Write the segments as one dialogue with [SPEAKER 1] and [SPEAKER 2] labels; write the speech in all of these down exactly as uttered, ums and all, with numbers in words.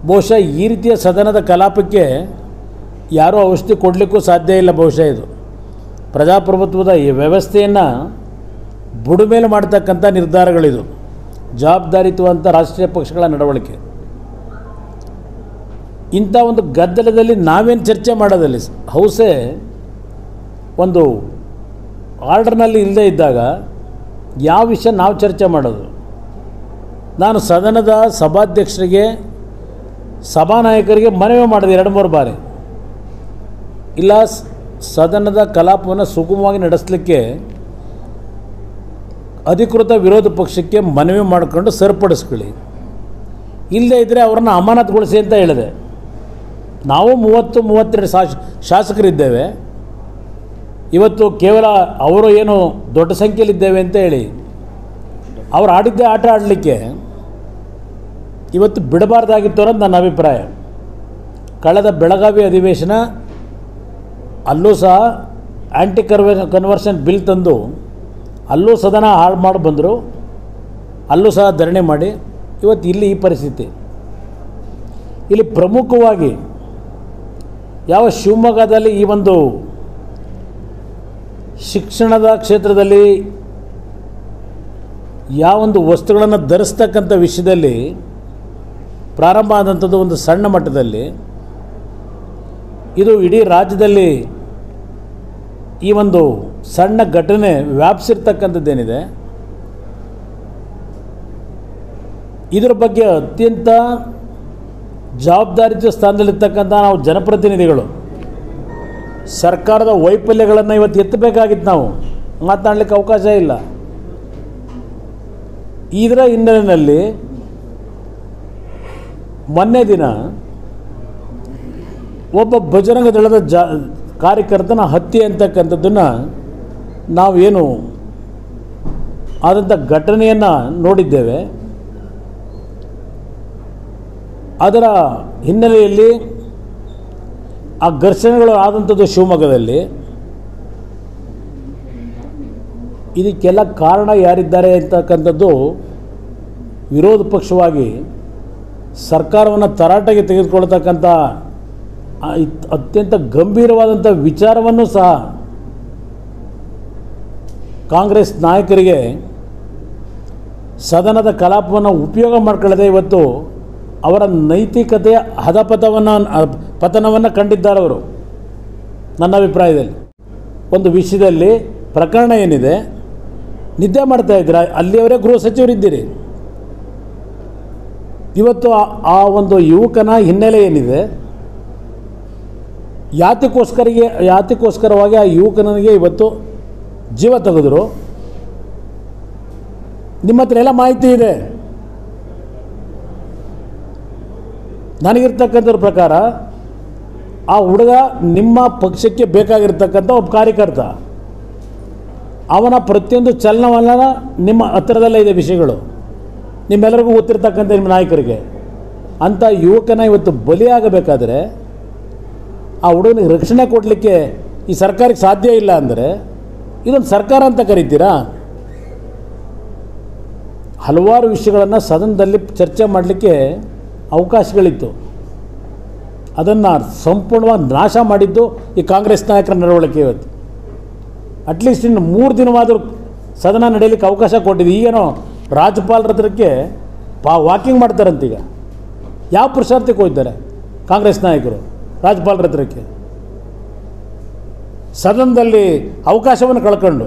[SPEAKER 1] ಬಹುಶಃ ಈ ರೀತಿಯ ಸದನದ ಕಲಾಪಕ್ಕೆ ಯಾರೂ ಔಷಧಿ ಕೊಡಲಿಕ್ಕೂ ಸಾಧ್ಯ ಇಲ್ಲ. ಬಹುಶಃ ಇದು ಪ್ರಜಾಪ್ರಭುತ್ವದ ಈ ವ್ಯವಸ್ಥೆಯನ್ನು ಬುಡಮೇಲೆ ಮಾಡ್ತಕ್ಕಂಥ ನಿರ್ಧಾರಗಳಿದು, ಜವಾಬ್ದಾರಿಯುತವಂಥ ರಾಷ್ಟ್ರೀಯ ಪಕ್ಷಗಳ ನಡವಳಿಕೆ. ಇಂಥ ಒಂದು ಗದ್ದಲದಲ್ಲಿ ನಾವೇನು ಚರ್ಚೆ ಮಾಡೋದಲ್ಲಿ, ಹೌಸೇ ಒಂದು ಆರ್ಡರ್ನಲ್ಲಿ ಇಲ್ಲದೇ ಇದ್ದಾಗ ಯಾವ ವಿಷಯ ನಾವು ಚರ್ಚೆ ಮಾಡೋದು? ನಾನು ಸದನದ ಸಭಾಧ್ಯಕ್ಷರಿಗೆ, ಸಭಾನಾಯಕರಿಗೆ ಮನವಿ ಮಾಡಿದೆ ಎರಡು ಮೂರು ಬಾರಿ, ಇಲ್ಲ ಸದನದ ಕಲಾಪವನ್ನು ಸುಗಮವಾಗಿ ನಡೆಸಲಿಕ್ಕೆ ಅಧಿಕೃತ ವಿರೋಧ ಪಕ್ಷಕ್ಕೆ ಮನವಿ ಮಾಡಿಕೊಂಡು ಸರಿಪಡಿಸ್ಕೊಳ್ಳಿ, ಇಲ್ಲದೇ ಇದ್ದರೆ ಅವ್ರನ್ನ ಅಮಾನತುಗೊಳಿಸಿ ಅಂತ ಹೇಳಿದೆ. ನಾವು ಮೂವತ್ತು ಮೂವತ್ತೆರಡು ಶಾಸ ಶಾಸಕರಿದ್ದೇವೆ ಇವತ್ತು, ಕೇವಲ ಅವರು ಏನು ದೊಡ್ಡ ಸಂಖ್ಯೆಯಲ್ಲಿದ್ದೇವೆ ಅಂತ ಹೇಳಿ ಅವ್ರು ಆಡಿದ್ದೇ ಆಟ ಆಡಲಿಕ್ಕೆ ಇವತ್ತು ಬಿಡಬಾರ್ದಾಗಿತ್ತು ಅನ್ನೋದು ನನ್ನ ಅಭಿಪ್ರಾಯ. ಕಳೆದ ಬೆಳಗಾವಿ ಅಧಿವೇಶನ ಅಲ್ಲೂ ಸಹ ಆ್ಯಂಟಿ ಕನ್ವರ್ ಕನ್ವರ್ಷನ್ ಬಿಲ್ ತಂದು ಅಲ್ಲೂ ಸದನ ಹಾಳು ಮಾಡಿ ಬಂದರು, ಅಲ್ಲೂ ಸಹ ಧರಣಿ ಮಾಡಿ. ಇವತ್ತು ಇಲ್ಲಿ ಈ ಪರಿಸ್ಥಿತಿ. ಇಲ್ಲಿ ಪ್ರಮುಖವಾಗಿ ಯಾವ ಶಿವಮೊಗ್ಗದಲ್ಲಿ ಈ ಒಂದು ಶಿಕ್ಷಣದ ಕ್ಷೇತ್ರದಲ್ಲಿ ಯಾವೊಂದು ವಸ್ತುಗಳನ್ನು ಧರಿಸ್ತಕ್ಕಂಥ ವಿಷಯದಲ್ಲಿ ಪ್ರಾರಂಭ ಆದಂಥದ್ದು ಒಂದು ಸಣ್ಣ ಮಟ್ಟದಲ್ಲಿ, ಇದು ಇಡೀ ರಾಜ್ಯದಲ್ಲಿ ಈ ಒಂದು ಸಣ್ಣ ಘಟನೆ ವ್ಯಾಪಿಸಿರ್ತಕ್ಕಂಥದ್ದೇನಿದೆ, ಇದರ ಬಗ್ಗೆ ಅತ್ಯಂತ ಜವಾಬ್ದಾರಿಯುತ ಸ್ಥಾನದಲ್ಲಿರ್ತಕ್ಕಂಥ ನಾವು ಜನಪ್ರತಿನಿಧಿಗಳು ಸರ್ಕಾರದ ವೈಫಲ್ಯಗಳನ್ನು ಇವತ್ತು ಎತ್ತಬೇಕಾಗಿತ್ತು. ನಾವು ಮಾತನಾಡಲಿಕ್ಕೆ ಅವಕಾಶ ಇಲ್ಲ. ಇದರ ಹಿನ್ನೆಲೆಯಲ್ಲಿ ಮೊನ್ನೆ ದಿನ ಒಬ್ಬ ಬಜರಂಗ ದಳದ ಜಾ ಕಾರ್ಯಕರ್ತನ ಹತ್ಯೆ ಅಂತಕ್ಕಂಥದ್ದನ್ನು ನಾವೇನು ಆದಂಥ ಘಟನೆಯನ್ನು ನೋಡಿದ್ದೇವೆ. ಅದರ ಹಿನ್ನೆಲೆಯಲ್ಲಿ ಆ ಘರ್ಷಣೆಗಳು ಆದಂಥದ್ದು ಶಿವಮೊಗ್ಗದಲ್ಲಿ, ಇದಕ್ಕೆಲ್ಲ ಕಾರಣ ಯಾರಿದ್ದಾರೆ ಅಂತಕ್ಕಂಥದ್ದು ವಿರೋಧ ಪಕ್ಷವಾಗಿ ಸರ್ಕಾರವನ್ನು ತರಾಟೆಗೆ ತೆಗೆದುಕೊಳ್ತಕ್ಕಂಥ ಅತ್ಯಂತ ಗಂಭೀರವಾದಂಥ ವಿಚಾರವನ್ನು ಸಹ ಕಾಂಗ್ರೆಸ್ ನಾಯಕರಿಗೆ ಸದನದ ಕಲಾಪವನ್ನು ಉಪಯೋಗ ಮಾಡಿಕೊಳ್ಳದೆ ಇವತ್ತು ಅವರ ನೈತಿಕತೆಯ ಹದಪತವನ್ನು ಪತನವನ್ನು ಕಂಡಿದ್ದಾರೆ ಅವರು. ನನ್ನ ಅಭಿಪ್ರಾಯದಲ್ಲಿ ಒಂದು ವಿಷಯದಲ್ಲಿ ಪ್ರಕರಣ ಏನಿದೆ, ನಿದ್ದೆ ಮಾಡ್ತಾ ಇದ್ದೀರಾ, ಅಲ್ಲಿಯವರೇ ಗೃಹ ಸಚಿವರಿದ್ದೀರಿ. ಇವತ್ತು ಆ ಒಂದು ಯುವಕನ ಹಿನ್ನೆಲೆ ಏನಿದೆ, ಯಾತಕ್ಕೋಸ್ಕರಿಗೆ ಯಾತಕ್ಕೋಸ್ಕರವಾಗಿ ಆ ಯುವಕನಿಗೆ ಇವತ್ತು ಜೀವ ತೆಗೆದರು. ನಿಮ್ಮ ಹತ್ರ ಎಲ್ಲ ಮಾಹಿತಿ ಇದೆ. ನನಗಿರ್ತಕ್ಕಂಥದ್ರ ಪ್ರಕಾರ ಆ ಹುಡುಗ ನಿಮ್ಮ ಪಕ್ಷಕ್ಕೆ ಬೇಕಾಗಿರ್ತಕ್ಕಂಥ ಒಬ್ಬ ಕಾರ್ಯಕರ್ತ. ಅವನ ಪ್ರತಿಯೊಂದು ಚಲನವಲನ ನಿಮ್ಮ ಹತ್ತಿರದಲ್ಲೇ ಇದೆ ವಿಷಯಗಳು, ನಿಮ್ಮೆಲ್ಲರಿಗೂ ಗೊತ್ತಿರ್ತಕ್ಕಂಥ ನಿಮ್ಮ ನಾಯಕರಿಗೆ. ಅಂಥ ಯುವಕನ ಇವತ್ತು ಬಲಿಯಾಗಬೇಕಾದ್ರೆ ಆ ಹುಡುಗನಿಗೆ ರಕ್ಷಣೆ ಕೊಡಲಿಕ್ಕೆ ಈ ಸರ್ಕಾರಕ್ಕೆ ಸಾಧ್ಯ ಇಲ್ಲ ಅಂದರೆ ಇದೊಂದು ಸರ್ಕಾರ ಅಂತ ಕರಿತೀರಾ? ಹಲವಾರು ವಿಷಯಗಳನ್ನು ಸದನದಲ್ಲಿ ಚರ್ಚೆ ಮಾಡಲಿಕ್ಕೆ ಅವಕಾಶಗಳಿತ್ತು. ಅದನ್ನು ಸಂಪೂರ್ಣವಾಗಿ ನಾಶ ಮಾಡಿದ್ದು ಈ ಕಾಂಗ್ರೆಸ್ ನಾಯಕರ ನಡವಳಿಕೆ. ಇವತ್ತು ಅಟ್ಲೀಸ್ಟ್ ಇನ್ನು ಮೂರು ದಿನವಾದರೂ ಸದನ ನಡೆಯಲಿಕ್ಕೆ ಅವಕಾಶ ಕೊಟ್ಟಿದೆ. ಈಗೇನೋ ರಾಜ್ಯಪಾಲರ ಹತ್ರಕ್ಕೆ ಪಾ ವಾಕಿಂಗ್ ಮಾಡ್ತಾರಂತೀಗ. ಯಾವ ಪುರುಷಾರ್ಥಕ್ಕೆ ಹೋಗ್ತಾರೆ ಕಾಂಗ್ರೆಸ್ ನಾಯಕರು ರಾಜ್ಯಪಾಲರ ಹತ್ರಕ್ಕೆ? ಸದನದಲ್ಲಿ ಅವಕಾಶವನ್ನು ಕಳ್ಕೊಂಡು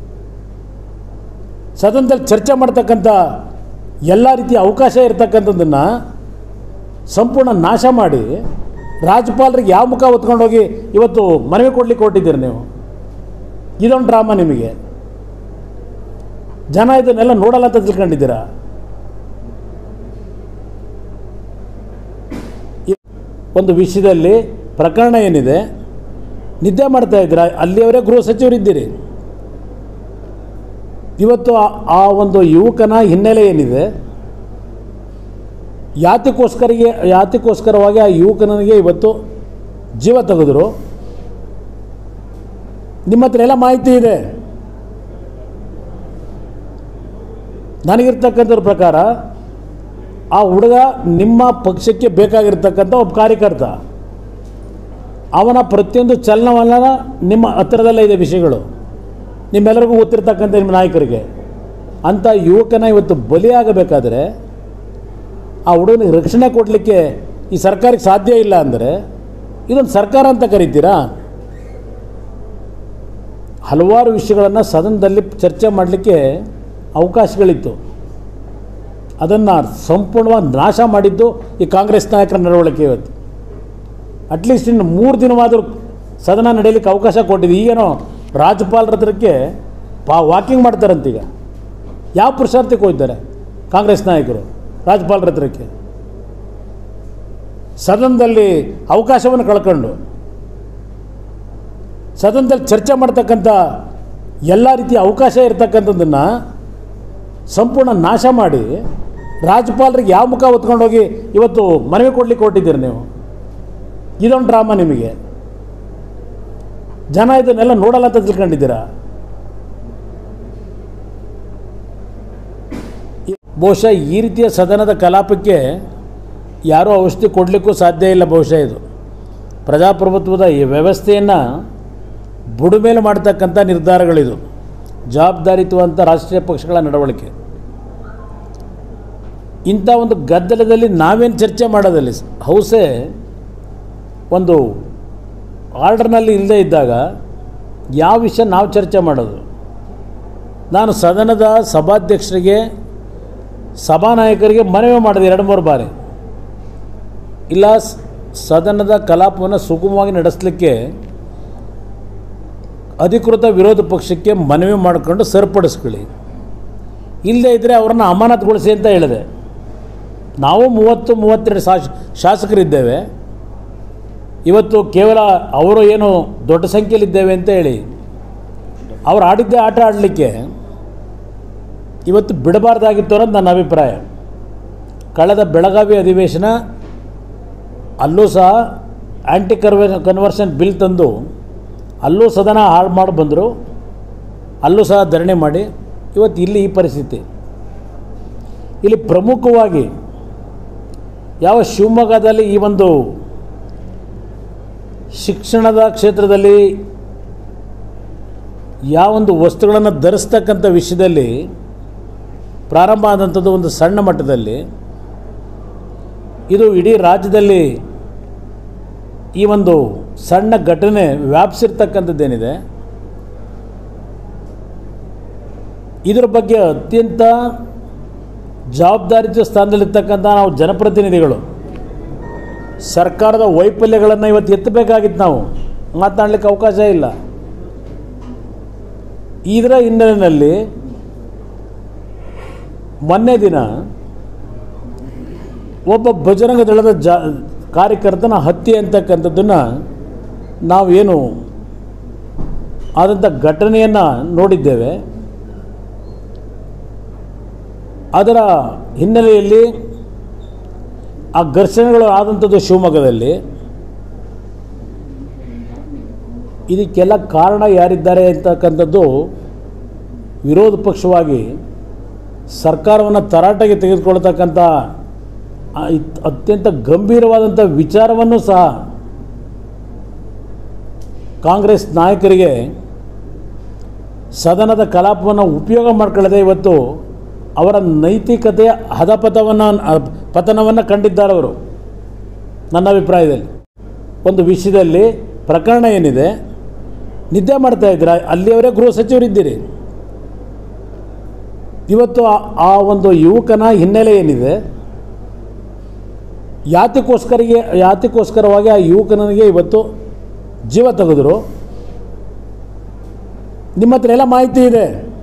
[SPEAKER 1] ಸದನದಲ್ಲಿ ಚರ್ಚೆ ಮಾಡ್ತಕ್ಕಂಥ ಎಲ್ಲ ರೀತಿಯ ಅವಕಾಶ ಇರ್ತಕ್ಕಂಥದ್ದನ್ನು ಸಂಪೂರ್ಣ ನಾಶ ಮಾಡಿ ರಾಜ್ಯಪಾಲರಿಗೆ ಯಾವ ಮುಖ ಹೊತ್ಕೊಂಡೋಗಿ ಇವತ್ತು ಮನವಿ ಕೊಡಲಿಕ್ಕೆ ಹೊರಟಿದ್ದೀರಿ ನೀವು? ಇದೊಂದು ಡ್ರಾಮಾ ನಿಮಗೆ. ಜನ ಇದನ್ನೆಲ್ಲ ನೋಡಲ್ಲ ಅಂತ ತಿಳ್ಕೊಂಡಿದ್ದೀರಾ? ಒಂದು ವಿಷಯದಲ್ಲಿ ಪ್ರಕರಣ ಏನಿದೆ, ನಿದ್ದೆ ಮಾಡ್ತಾ ಇದ್ದೀರಾ, ಅಲ್ಲಿಯವರೇ ಗೃಹ ಸಚಿವರಿದ್ದೀರಿ. ಇವತ್ತು ಆ ಒಂದು ಯುವಕನ ಹಿನ್ನೆಲೆ ಏನಿದೆ, ಯಾತಕ್ಕೋಸ್ಕರಿಗೆ ಯಾತಕ್ಕೋಸ್ಕರವಾಗಿ ಆ ಯುವಕನಿಗೆ ಇವತ್ತು ಜೀವ ತೆಗೆದರು. ನಿಮ್ಮ ಹತ್ರ ಎಲ್ಲ ಮಾಹಿತಿ ಇದೆ. ನನಗಿರ್ತಕ್ಕಂಥದ್ರ ಪ್ರಕಾರ ಆ ಹುಡುಗ ನಿಮ್ಮ ಪಕ್ಷಕ್ಕೆ ಬೇಕಾಗಿರ್ತಕ್ಕಂಥ ಒಬ್ಬ ಕಾರ್ಯಕರ್ತ, ಅವನ ಪ್ರತಿಯೊಂದು ಚಲನವಲನ ನಿಮ್ಮ ಹತ್ತಿರದಲ್ಲೇ ಇದೆ ವಿಷಯಗಳು, ನಿಮ್ಮೆಲ್ಲರಿಗೂ ಗೊತ್ತಿರ್ತಕ್ಕಂಥ ನಿಮ್ಮ ನಾಯಕರಿಗೆ. ಅಂಥ ಯುವಕನ ಇವತ್ತು ಬಲಿಯಾಗಬೇಕಾದ್ರೆ ಆ ಹುಡುಗನಿಗೆ ರಕ್ಷಣೆ ಕೊಡಲಿಕ್ಕೆ ಈ ಸರ್ಕಾರಕ್ಕೆ ಸಾಧ್ಯ ಇಲ್ಲ ಅಂದರೆ ಇದೊಂದು ಸರ್ಕಾರ ಅಂತ ಕರಿತೀರಾ? ಹಲವಾರು ವಿಷಯಗಳನ್ನು ಸದನದಲ್ಲಿ ಚರ್ಚೆ ಮಾಡಲಿಕ್ಕೆ ಅವಕಾಶಗಳಿತ್ತು. ಅದನ್ನು ಸಂಪೂರ್ಣವಾಗಿ ನಾಶ ಮಾಡಿದ್ದು ಈ ಕಾಂಗ್ರೆಸ್ ನಾಯಕರ ನಡವಳಿಕೆ. ಇವತ್ತು ಅಟ್ಲೀಸ್ಟ್ ಇನ್ನು ಮೂರು ದಿನವಾದರೂ ಸದನ ನಡೆಯಲಿಕ್ಕೆ ಅವಕಾಶ ಕೊಟ್ಟಿದೆ. ಈಗೇನೋ ರಾಜ್ಯಪಾಲರ ಹತ್ರಕ್ಕೆ ಪಾ ವಾಕಿಂಗ್ ಮಾಡ್ತಾರಂತೀಗ. ಯಾವ ಪುರುಷಾರ್ಥಕ್ಕೆ ಹೋಗಿದ್ದಾರೆ ಕಾಂಗ್ರೆಸ್ ನಾಯಕರು ರಾಜ್ಯಪಾಲರ ಹತ್ರಕ್ಕೆ? ಸದನದಲ್ಲಿ ಅವಕಾಶವನ್ನು ಕಳ್ಕೊಂಡು ಸದನದಲ್ಲಿ ಚರ್ಚೆ ಮಾಡ್ತಕ್ಕಂಥ ಎಲ್ಲ ರೀತಿಯ ಅವಕಾಶ ಇರ್ತಕ್ಕಂಥದ್ದನ್ನು ಸಂಪೂರ್ಣ ನಾಶ ಮಾಡಿ ರಾಜ್ಯಪಾಲರಿಗೆ ಯಾವ ಮುಖ ಹೊತ್ಕೊಂಡೋಗಿ ಇವತ್ತು ಮನವಿ ಕೊಡಲಿಕ್ಕೆ ಹೊರಟಿದ್ದೀರಿ ನೀವು? ಇದೊಂದು ಡ್ರಾಮಾ ನಿಮಗೆ. ಜನ ಇದನ್ನೆಲ್ಲ ನೋಡಲ್ಲ ಅಂತ ತಿಳ್ಕೊಂಡಿದ್ದೀರಾ? ಬಹುಶಃ ಈ ರೀತಿಯ ಸದನದ ಕಲಾಪಕ್ಕೆ ಯಾರೂ ಔಷಧಿ ಕೊಡಲಿಕ್ಕೂ ಸಾಧ್ಯ ಇಲ್ಲ. ಬಹುಶಃ ಇದು ಪ್ರಜಾಪ್ರಭುತ್ವದ ಈ ವ್ಯವಸ್ಥೆಯನ್ನು ಬುಡಮೇಲೆ ಮಾಡ್ತಕ್ಕಂಥ ನಿರ್ಧಾರಗಳಿದು, ಜವಾಬ್ದಾರಿಯುತವಂಥ ರಾಷ್ಟ್ರೀಯ ಪಕ್ಷಗಳ ನಡವಳಿಕೆ. ಇಂಥ ಒಂದು ಗದ್ದಲದಲ್ಲಿ ನಾವೇನು ಚರ್ಚೆ ಮಾಡೋದಲ್ಲಿ ಹೌಸೇ ಒಂದು ಆರ್ಡರ್ನಲ್ಲಿ ಇಲ್ಲದೇ ಇದ್ದಾಗ ಯಾವ ವಿಷಯ ನಾವು ಚರ್ಚೆ ಮಾಡೋದು? ನಾನು ಸದನದ ಸಭಾಧ್ಯಕ್ಷರಿಗೆ, ಸಭಾನಾಯಕರಿಗೆ ಮನವಿ ಮಾಡಿದೆ ಎರಡು ಮೂರು ಬಾರಿ, ಇಲ್ಲ ಸದನದ ಕಲಾಪವನ್ನು ಸುಗಮವಾಗಿ ನಡೆಸಲಿಕ್ಕೆ ಅಧಿಕೃತ ವಿರೋಧ ಪಕ್ಷಕ್ಕೆ ಮನವಿ ಮಾಡಿಕೊಂಡು ಸರಿಪಡಿಸ್ಕೊಳ್ಳಿ, ಇಲ್ಲದೇ ಇದ್ದರೆ ಅವ್ರನ್ನ ಅಮಾನತುಗೊಳಿಸಿ ಅಂತ ಹೇಳಿದೆ. ನಾವು ಮೂವತ್ತು ಮೂವತ್ತೆರಡು ಶಾಸ ಶಾಸಕರಿದ್ದೇವೆ. ಇವತ್ತು ಕೇವಲ ಅವರು ಏನು ದೊಡ್ಡ ಸಂಖ್ಯೆಯಲ್ಲಿದ್ದೇವೆ ಅಂತ ಹೇಳಿ ಅವ್ರು ಆಡಿದ್ದೇ ಆಟ ಆಡಲಿಕ್ಕೆ ಇವತ್ತು ಬಿಡಬಾರ್ದಾಗಿತ್ತು ಅನ್ನೋದು ನನ್ನ ಅಭಿಪ್ರಾಯ. ಕಳೆದ ಬೆಳಗಾವಿ ಅಧಿವೇಶನ ಅಲ್ಲೂ ಸಹ ಆ್ಯಂಟಿ ಕನ್ವರ್ ಕನ್ವರ್ಷನ್ ಬಿಲ್ ತಂದು ಅಲ್ಲೂ ಸದನ ಹಾಳು ಮಾಡಿ ಬಂದರು, ಅಲ್ಲೂ ಸಹ ಧರಣಿ ಮಾಡಿ. ಇವತ್ತು ಇಲ್ಲಿ ಈ ಪರಿಸ್ಥಿತಿ. ಇಲ್ಲಿ ಪ್ರಮುಖವಾಗಿ ಯಾವ ಶಿವಮೊಗ್ಗದಲ್ಲಿ ಈ ಒಂದು ಶಿಕ್ಷಣದ ಕ್ಷೇತ್ರದಲ್ಲಿ ಯಾವೊಂದು ವಸ್ತುಗಳನ್ನು ಧರಿಸ್ತಕ್ಕಂಥ ವಿಷಯದಲ್ಲಿ ಪ್ರಾರಂಭ ಆದಂಥದ್ದು ಒಂದು ಸಣ್ಣ ಮಟ್ಟದಲ್ಲಿ, ಇದು ಇಡೀ ರಾಜ್ಯದಲ್ಲಿ ಈ ಒಂದು ಸಣ್ಣ ಘಟನೆ ವ್ಯಾಪಿಸಿರ್ತಕ್ಕಂಥದ್ದೇನಿದೆ, ಇದರ ಬಗ್ಗೆ ಅತ್ಯಂತ ಜವಾಬ್ದಾರಿಯುತ ಸ್ಥಾನದಲ್ಲಿರ್ತಕ್ಕಂಥ ನಾವು ಜನಪ್ರತಿನಿಧಿಗಳು ಸರ್ಕಾರದ ವೈಫಲ್ಯಗಳನ್ನು ಇವತ್ತು ಎತ್ತಬೇಕಾಗಿತ್ತು. ನಾವು ಮಾತನಾಡಲಿಕ್ಕೆ ಅವಕಾಶ ಇಲ್ಲ. ಇದರ ಹಿನ್ನೆಲೆಯಲ್ಲಿ ಮೊನ್ನೆ ದಿನ ಒಬ್ಬ ಬಜರಂಗ ದಳದ ಜಾ ಕಾರ್ಯಕರ್ತನ ಹತ್ಯೆ ಅಂತಕ್ಕಂಥದ್ದನ್ನು ನಾವೇನು ಆದಂಥ ಘಟನೆಯನ್ನು ನೋಡಿದ್ದೇವೆ. ಅದರ ಹಿನ್ನೆಲೆಯಲ್ಲಿ ಆ ಘರ್ಷಣೆಗಳು ಆದಂಥದ್ದು ಶಿವಮೊಗ್ಗದಲ್ಲಿ. ಇದಕ್ಕೆಲ್ಲ ಕಾರಣ ಯಾರಿದ್ದಾರೆ ಅಂತಕ್ಕಂಥದ್ದು ವಿರೋಧ ಪಕ್ಷವಾಗಿ ಸರ್ಕಾರವನ್ನು ತರಾಟೆಗೆ ತೆಗೆದುಕೊಳ್ತಕ್ಕಂಥ ಅತ್ಯಂತ ಗಂಭೀರವಾದಂಥ ವಿಚಾರವನ್ನು ಸಹ ಕಾಂಗ್ರೆಸ್ ನಾಯಕರಿಗೆ ಸದನದ ಕಲಾಪವನ್ನು ಉಪಯೋಗ ಮಾಡಿಕೊಳ್ಳದೆ ಇವತ್ತು ಅವರ ನೈತಿಕತೆಯ ಹದಪತವನ್ನು ಪತನವನ್ನು ಕಂಡಿದ್ದಾರೆ ಅವರು. ನನ್ನ ಅಭಿಪ್ರಾಯದಲ್ಲಿ ಒಂದು ವಿಷಯದಲ್ಲಿ ಪ್ರಕರಣ ಏನಿದೆ, ನಿದ್ದೆ ಮಾಡ್ತಾ ಇದ್ದೀರಾ, ಅಲ್ಲಿಯವರೇ ಗೃಹ ಸಚಿವರಿದ್ದೀರಿ. ಇವತ್ತು ಆ ಒಂದು ಯುವಕನ ಹಿನ್ನೆಲೆ ಏನಿದೆ, ಯಾತಕ್ಕೋಸ್ಕರಿಗೆ ಯಾತಕ್ಕೋಸ್ಕರವಾಗಿ ಆ ಯುವಕನಿಗೆ ಇವತ್ತು ಜೀವ ತೆಗೆದರು, ನಿಮ್ಮ ಹತ್ರ ಎಲ್ಲ ಮಾಹಿತಿ ಇದೆ.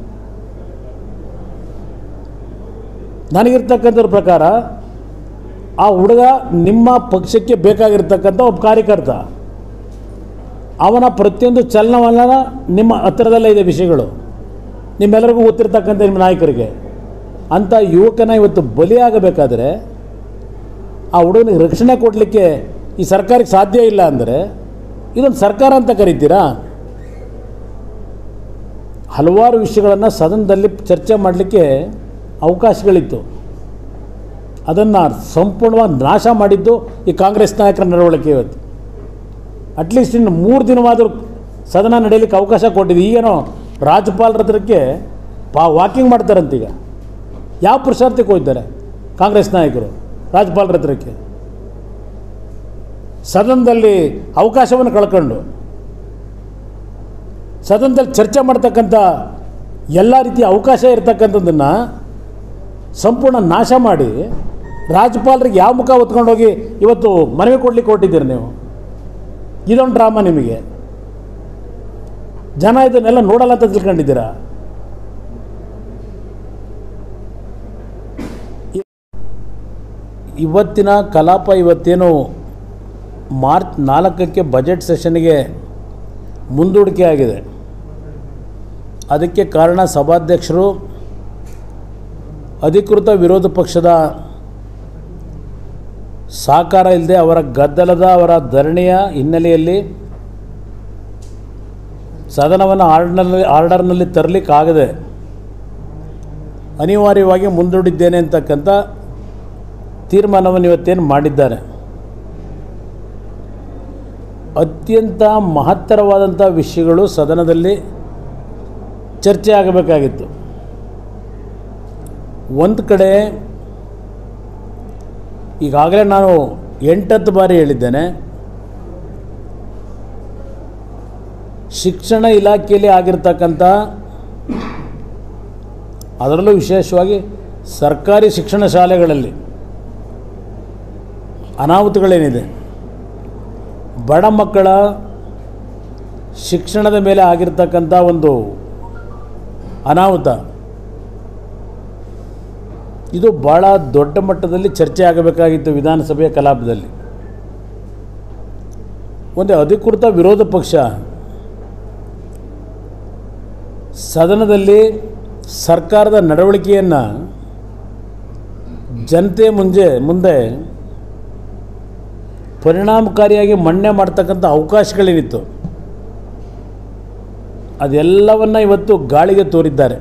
[SPEAKER 1] ನನಗಿರ್ತಕ್ಕಂಥದ್ರ ಪ್ರಕಾರ ಆ ಹುಡುಗ ನಿಮ್ಮ ಪಕ್ಷಕ್ಕೆ ಬೇಕಾಗಿರ್ತಕ್ಕಂಥ ಒಬ್ಬ ಕಾರ್ಯಕರ್ತ, ಅವನ ಪ್ರತಿಯೊಂದು ಚಲನವಲನ ನಿಮ್ಮ ಹತ್ತಿರದಲ್ಲೇ ಇದೆ ವಿಷಯಗಳು, ನಿಮ್ಮೆಲ್ಲರಿಗೂ ಗೊತ್ತಿರ್ತಕ್ಕಂಥ ನಿಮ್ಮ ನಾಯಕರಿಗೆ. ಅಂಥ ಯುವಕನ ಇವತ್ತು ಬಲಿಯಾಗಬೇಕಾದ್ರೆ ಆ ಹುಡುಗನಿಗೆ ರಕ್ಷಣೆ ಕೊಡಲಿಕ್ಕೆ ಈ ಸರ್ಕಾರಕ್ಕೆ ಸಾಧ್ಯ ಇಲ್ಲ ಅಂದರೆ ಇದೊಂದು ಸರ್ಕಾರ ಅಂತ ಕರಿತೀರಾ? ಹಲವಾರು ವಿಷಯಗಳನ್ನು ಸದನದಲ್ಲಿ ಚರ್ಚೆ ಮಾಡಲಿಕ್ಕೆ ಅವಕಾಶಗಳಿತ್ತು. ಅದನ್ನು ಸಂಪೂರ್ಣವಾಗಿ ನಾಶ ಮಾಡಿದ್ದು ಈ ಕಾಂಗ್ರೆಸ್ ನಾಯಕರ ನಡವಳಿಕೆ ಇವತ್ತು. ಅಟ್ಲೀಸ್ಟ್ ಇನ್ನು ಮೂರು ದಿನವಾದರೂ ಸದನ ನಡೆಯಲಿಕ್ಕೆ ಅವಕಾಶ ಕೊಟ್ಟಿದೆ. ಈಗೇನೋ ರಾಜ್ಯಪಾಲರ ಹತ್ರಕ್ಕೆ ಪಾ ವಾಕಿಂಗ್ ಮಾಡ್ತಾರಂತೀಗ. ಯಾವ ಪುರುಷಾರ್ಥಕ್ಕೆ ಹೋಗಿದ್ದಾರೆ ಕಾಂಗ್ರೆಸ್ ನಾಯಕರು ರಾಜ್ಯಪಾಲರ ಹತ್ರಕ್ಕೆ? ಸದನದಲ್ಲಿ ಅವಕಾಶವನ್ನು ಕಳ್ಕೊಂಡು ಸದನದಲ್ಲಿ ಚರ್ಚೆ ಮಾಡ್ತಕ್ಕಂಥ ಎಲ್ಲ ರೀತಿಯ ಅವಕಾಶ ಇರ್ತಕ್ಕಂಥದ್ದನ್ನು ಸಂಪೂರ್ಣ ನಾಶ ಮಾಡಿ ರಾಜ್ಯಪಾಲರಿಗೆ ಯಾವ ಮುಖ ಹೊತ್ಕೊಂಡೋಗಿ ಇವತ್ತು ಮನವಿ ಕೊಡಲಿಕ್ಕೆ ಹೊರಟಿದ್ದೀರಿ ನೀವು? ಇದೊಂದು ಡ್ರಾಮಾ ನಿಮಗೆ. ಜನ ಇದನ್ನೆಲ್ಲ ನೋಡಲ್ಲ ಅಂತ ತಿಳ್ಕೊಂಡಿದ್ದೀರಾ? ಇವತ್ತಿನ ಕಲಾಪ ಇವತ್ತೇನು ಮಾರ್ಚ್ ನಾಲ್ಕಕ್ಕೆ ಬಜೆಟ್ ಸೆಷನ್ಗೆ ಮುಂದೂಡಿಕೆ ಆಗಿದೆ. ಅದಕ್ಕೆ ಕಾರಣ ಸಭಾಧ್ಯಕ್ಷರು ಅಧಿಕೃತ ವಿರೋಧ ಪಕ್ಷದ ಸಹಕಾರ ಇಲ್ಲದೆ ಅವರ ಗದ್ದಲದ ಅವರ ಧರಣಿಯ ಹಿನ್ನೆಲೆಯಲ್ಲಿ ಸದನವನ್ನು ಆರ್ಡರ್ನಲ್ಲಿ ಆರ್ಡರ್ನಲ್ಲಿ ತರಲಿಕ್ಕಾಗದೆ ಅನಿವಾರ್ಯವಾಗಿ ಮುಂದೂಡಿದ್ದೇನೆ ಅಂತಕ್ಕಂಥ ತೀರ್ಮಾನವನ್ನು ಇವತ್ತೇನು ಮಾಡಿದ್ದಾರೆ. ಅತ್ಯಂತ ಮಹತ್ತರವಾದಂಥ ವಿಷಯಗಳು ಸದನದಲ್ಲಿ ಚರ್ಚೆ ಆಗಬೇಕಾಗಿತ್ತು. ಒಂದು ಕಡೆ ಈಗಾಗಲೇ ನಾನು ಎಂಟತ್ತು ಬಾರಿ ಹೇಳಿದ್ದೇನೆ, ಶಿಕ್ಷಣ ಇಲಾಖೆಯಲ್ಲಿ ಆಗಿರ್ತಕ್ಕಂಥ, ಅದರಲ್ಲೂ ವಿಶೇಷವಾಗಿ ಸರ್ಕಾರಿ ಶಿಕ್ಷಣ ಶಾಲೆಗಳಲ್ಲಿ ಅನಾಹುತಗಳೇನಿದೆ, ಬಡ ಮಕ್ಕಳ ಶಿಕ್ಷಣದ ಮೇಲೆ ಆಗಿರ್ತಕ್ಕಂಥ ಒಂದು ಅನಾಹುತ, ಇದು ಭಾಳ ದೊಡ್ಡ ಮಟ್ಟದಲ್ಲಿ ಚರ್ಚೆ ಆಗಬೇಕಾಗಿತ್ತು ವಿಧಾನಸಭೆಯ ಕಲಾಪದಲ್ಲಿ. ಒಂದು ಅಧಿಕೃತ ವಿರೋಧ ಪಕ್ಷ ಸದನದಲ್ಲಿ ಸರ್ಕಾರದ ನಡವಳಿಕೆಯನ್ನು ಜನತೆ ಮುಂದೆ ಮುಂದೆ ಪರಿಣಾಮಕಾರಿಯಾಗಿ ಮನ್ನಣೆ ಮಾಡ್ತಕ್ಕಂಥ ಅವಕಾಶಗಳೇನಿತ್ತು ಅದೆಲ್ಲವನ್ನು ಇವತ್ತು ಗಾಳಿಗೆ ತೋರಿದ್ದಾರೆ.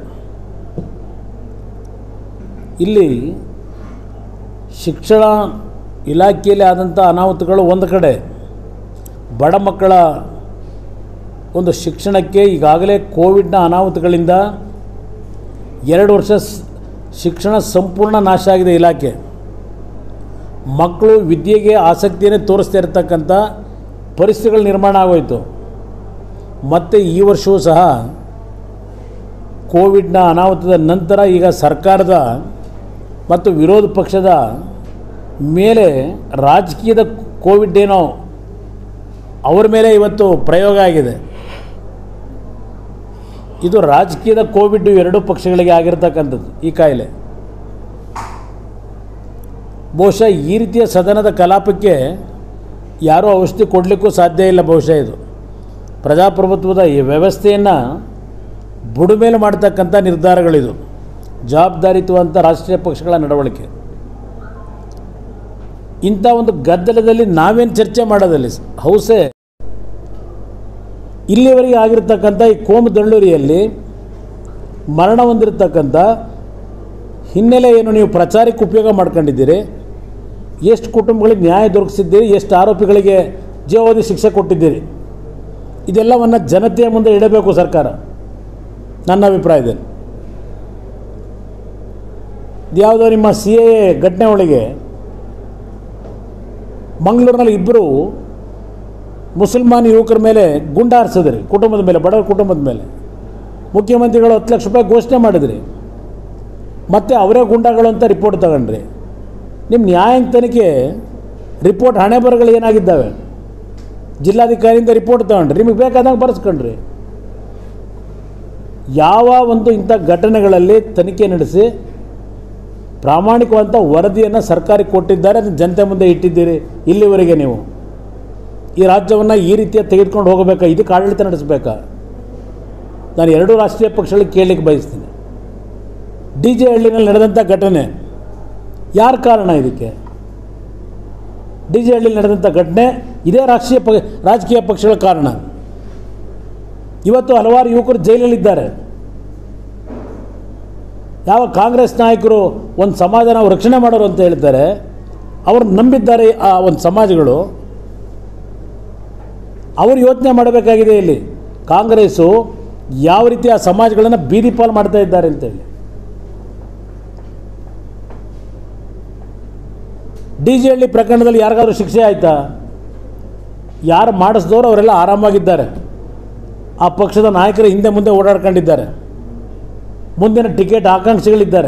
[SPEAKER 1] ಇಲ್ಲಿ ಶಿಕ್ಷಣ ಇಲಾಖೆಯಲ್ಲಿ ಆದಂಥ ಅನಾಹುತಗಳು ಒಂದು ಕಡೆ, ಬಡ ಮಕ್ಕಳ ಒಂದು ಶಿಕ್ಷಣಕ್ಕೆ ಈಗಾಗಲೇ ಕೋವಿಡ್ನ ಅನಾಹುತಗಳಿಂದ ಎರಡು ವರ್ಷ ಶಿಕ್ಷಣ ಸಂಪೂರ್ಣ ನಾಶ ಆಗಿದೆ. ಇಲಾಖೆ ಮಕ್ಕಳು ವಿದ್ಯೆಗೆ ಆಸಕ್ತಿಯನ್ನೇ ತೋರಿಸ್ತಾ ಇರತಕ್ಕಂಥ ಪರಿಸ್ಥಿತಿಗಳು ನಿರ್ಮಾಣ ಆಗೋಯಿತು. ಮತ್ತು ಈ ವರ್ಷವೂ ಸಹ ಕೋವಿಡ್ನ ಅನಾಹುತದ ನಂತರ ಈಗ ಸರ್ಕಾರದ ಮತ್ತು ವಿರೋಧ ಪಕ್ಷದ ಮೇಲೆ ರಾಜಕೀಯದ ಕೋವಿಡ್ ಏನೋ ಅವರ ಮೇಲೆ ಇವತ್ತು ಪ್ರಯೋಗ ಆಗಿದೆ. ಇದು ರಾಜಕೀಯದ ಕೋವಿಡ್ ಎರಡೂ ಪಕ್ಷಗಳಿಗೆ ಆಗಿರ್ತಕ್ಕಂಥದ್ದು ಈ ಕಾಯಿಲೆ. ಬಹುಶಃ ಈ ರೀತಿಯ ಸದನದ ಕಲಾಪಕ್ಕೆ ಯಾರೂ ಔಷಧಿ ಕೊಡಲಿಕ್ಕೂ ಸಾಧ್ಯ ಇಲ್ಲ. ಬಹುಶಃ ಇದು ಪ್ರಜಾಪ್ರಭುತ್ವದ ಈ ವ್ಯವಸ್ಥೆಯನ್ನು ಬುಡಮೇಲೆ ಮಾಡ್ತಕ್ಕಂಥ ನಿರ್ಧಾರಗಳಿದು, ಜವಾಬ್ದಾರಿಯುತವಂಥ ರಾಷ್ಟ್ರೀಯ ಪಕ್ಷಗಳ ನಡವಳಿಕೆ. ಇಂಥ ಒಂದು ಗದ್ದಲದಲ್ಲಿ ನಾವೇನು ಚರ್ಚೆ ಮಾಡೋದಲ್ಲಿ ಹೌಸೆ ಇಲ್ಲಿವರೆಗೆ ಆಗಿರ್ತಕ್ಕಂಥ ಈ ಕೋಮು ದಳ್ಳೂರಿಯಲ್ಲಿ ಮರಣ ಹೊಂದಿರತಕ್ಕಂಥ ಹಿನ್ನೆಲೆ ಏನು ನೀವು ಪ್ರಚಾರಕ್ಕೆ ಉಪಯೋಗ ಮಾಡ್ಕೊಂಡಿದ್ದೀರಿ, ಎಷ್ಟು ಕುಟುಂಬಗಳಿಗೆ ನ್ಯಾಯ ದೊರಕಿಸಿದ್ದೀರಿ, ಎಷ್ಟು ಆರೋಪಿಗಳಿಗೆ ಜೀವಾವಧಿ ಶಿಕ್ಷೆ ಕೊಟ್ಟಿದ್ದೀರಿ, ಇದೆಲ್ಲವನ್ನು ಜನತೆಯ ಮುಂದೆ ಇಡಬೇಕು ಸರ್ಕಾರ, ನನ್ನ ಅಭಿಪ್ರಾಯದಲ್ಲಿ. ಯಾವುದೋ ನಿಮ್ಮ ಸಿ ಎ ಎ ಘಟನೆ ಒಳಗೆ ಮಂಗಳೂರಿನಲ್ಲಿ ಇಬ್ಬರು ಮುಸಲ್ಮಾನ್ ಯುವಕರ ಮೇಲೆ ಗುಂಡು ಹಾರಿಸಿದ್ರಿ, ಕುಟುಂಬದ ಮೇಲೆ, ಬಡವರ ಕುಟುಂಬದ ಮೇಲೆ. ಮುಖ್ಯಮಂತ್ರಿಗಳು ಹತ್ತು ಲಕ್ಷ ರೂಪಾಯಿ ಘೋಷಣೆ ಮಾಡಿದ್ರಿ, ಮತ್ತು ಅವರೇ ಗುಂಡಾಗಳು ಅಂತ ರಿಪೋರ್ಟ್ ತಗೊಂಡ್ರಿ. ನಿಮ್ಮ ನ್ಯಾಯಾಂಗ ತನಿಖೆ ರಿಪೋರ್ಟ್ ಹಣೆ ಬರಗಳು ಏನಾಗಿದ್ದಾವೆ, ಜಿಲ್ಲಾಧಿಕಾರಿಯಿಂದ ರಿಪೋರ್ಟ್ ತಗೊಂಡ್ರಿ, ನಿಮಗೆ ಬೇಕಾದಾಗ ಬರೆಸ್ಕೊಂಡ್ರಿ. ಯಾವ ಒಂದು ಇಂಥ ಘಟನೆಗಳಲ್ಲಿ ತನಿಖೆ ನಡೆಸಿ ಪ್ರಾಮಾಣಿಕವಾದಂಥ ವರದಿಯನ್ನು ಸರ್ಕಾರಕ್ಕೆ ಕೊಟ್ಟಿದ್ದಾರೆ, ಅದನ್ನು ಜನತೆ ಮುಂದೆ ಇಟ್ಟಿದ್ದೀರಿ. ಇಲ್ಲಿವರೆಗೆ ನೀವು ಈ ರಾಜ್ಯವನ್ನು ಈ ರೀತಿಯ ತೆಗೆದುಕೊಂಡು ಹೋಗಬೇಕಾ, ಇದಕ್ಕೆ ಆಡಳಿತ ನಡೆಸಬೇಕಾ? ನಾನು ಎರಡೂ ರಾಷ್ಟ್ರೀಯ ಪಕ್ಷಗಳಿಗೆ ಕೇಳಲಿಕ್ಕೆ ಬಯಸ್ತೀನಿ. ಡಿ ಜೆ ಹಳ್ಳಿನಲ್ಲಿ ನಡೆದಂಥ ಘಟನೆ ಯಾರ ಕಾರಣ? ಇದಕ್ಕೆ ಡಿ ಜೆ ಹಳ್ಳಿಯಲ್ಲಿ ನಡೆದಂಥ ಘಟನೆ ಇದೇ ರಾಷ್ಟ್ರೀಯ ಪ ರಾಜಕೀಯ ಪಕ್ಷಗಳ ಕಾರಣ. ಇವತ್ತು ಹಲವಾರು ಯುವಕರು ಜೈಲಲ್ಲಿದ್ದಾರೆ. ಯಾವ ಕಾಂಗ್ರೆಸ್ ನಾಯಕರು ಒಂದು ಸಮಾಜನ ರಕ್ಷಣೆ ಮಾಡೋರು ಅಂತ ಹೇಳ್ತಾರೆ, ಅವರು ನಂಬಿದ್ದಾರೆ ಆ ಒಂದು ಸಮಾಜಗಳು. ಅವರು ಯೋಚನೆ ಮಾಡಬೇಕಾಗಿದೆ ಇಲ್ಲಿ ಕಾಂಗ್ರೆಸ್ಸು ಯಾವ ರೀತಿ ಆ ಸಮಾಜಗಳನ್ನು ಬೀದಿ ಪಾಲು ಮಾಡ್ತಾ ಇದ್ದಾರೆ ಅಂತೇಳಿ. ಡಿ ಜೆ ಹಳ್ಳಿ ಪ್ರಕರಣದಲ್ಲಿ ಯಾರಿಗಾದ್ರೂ ಶಿಕ್ಷೆ ಆಯಿತಾ? ಯಾರು ಮಾಡಿಸಿದವರು ಅವರೆಲ್ಲ ಆರಾಮಾಗಿದ್ದಾರೆ. ಆ ಪಕ್ಷದ ನಾಯಕರು ಹಿಂದೆ ಮುಂದೆ ಓಡಾಡ್ಕೊಂಡಿದ್ದಾರೆ, ಮುಂದಿನ ಟಿಕೆಟ್ ಆಕಾಂಕ್ಷಿಗಳಿದ್ದಾರೆ.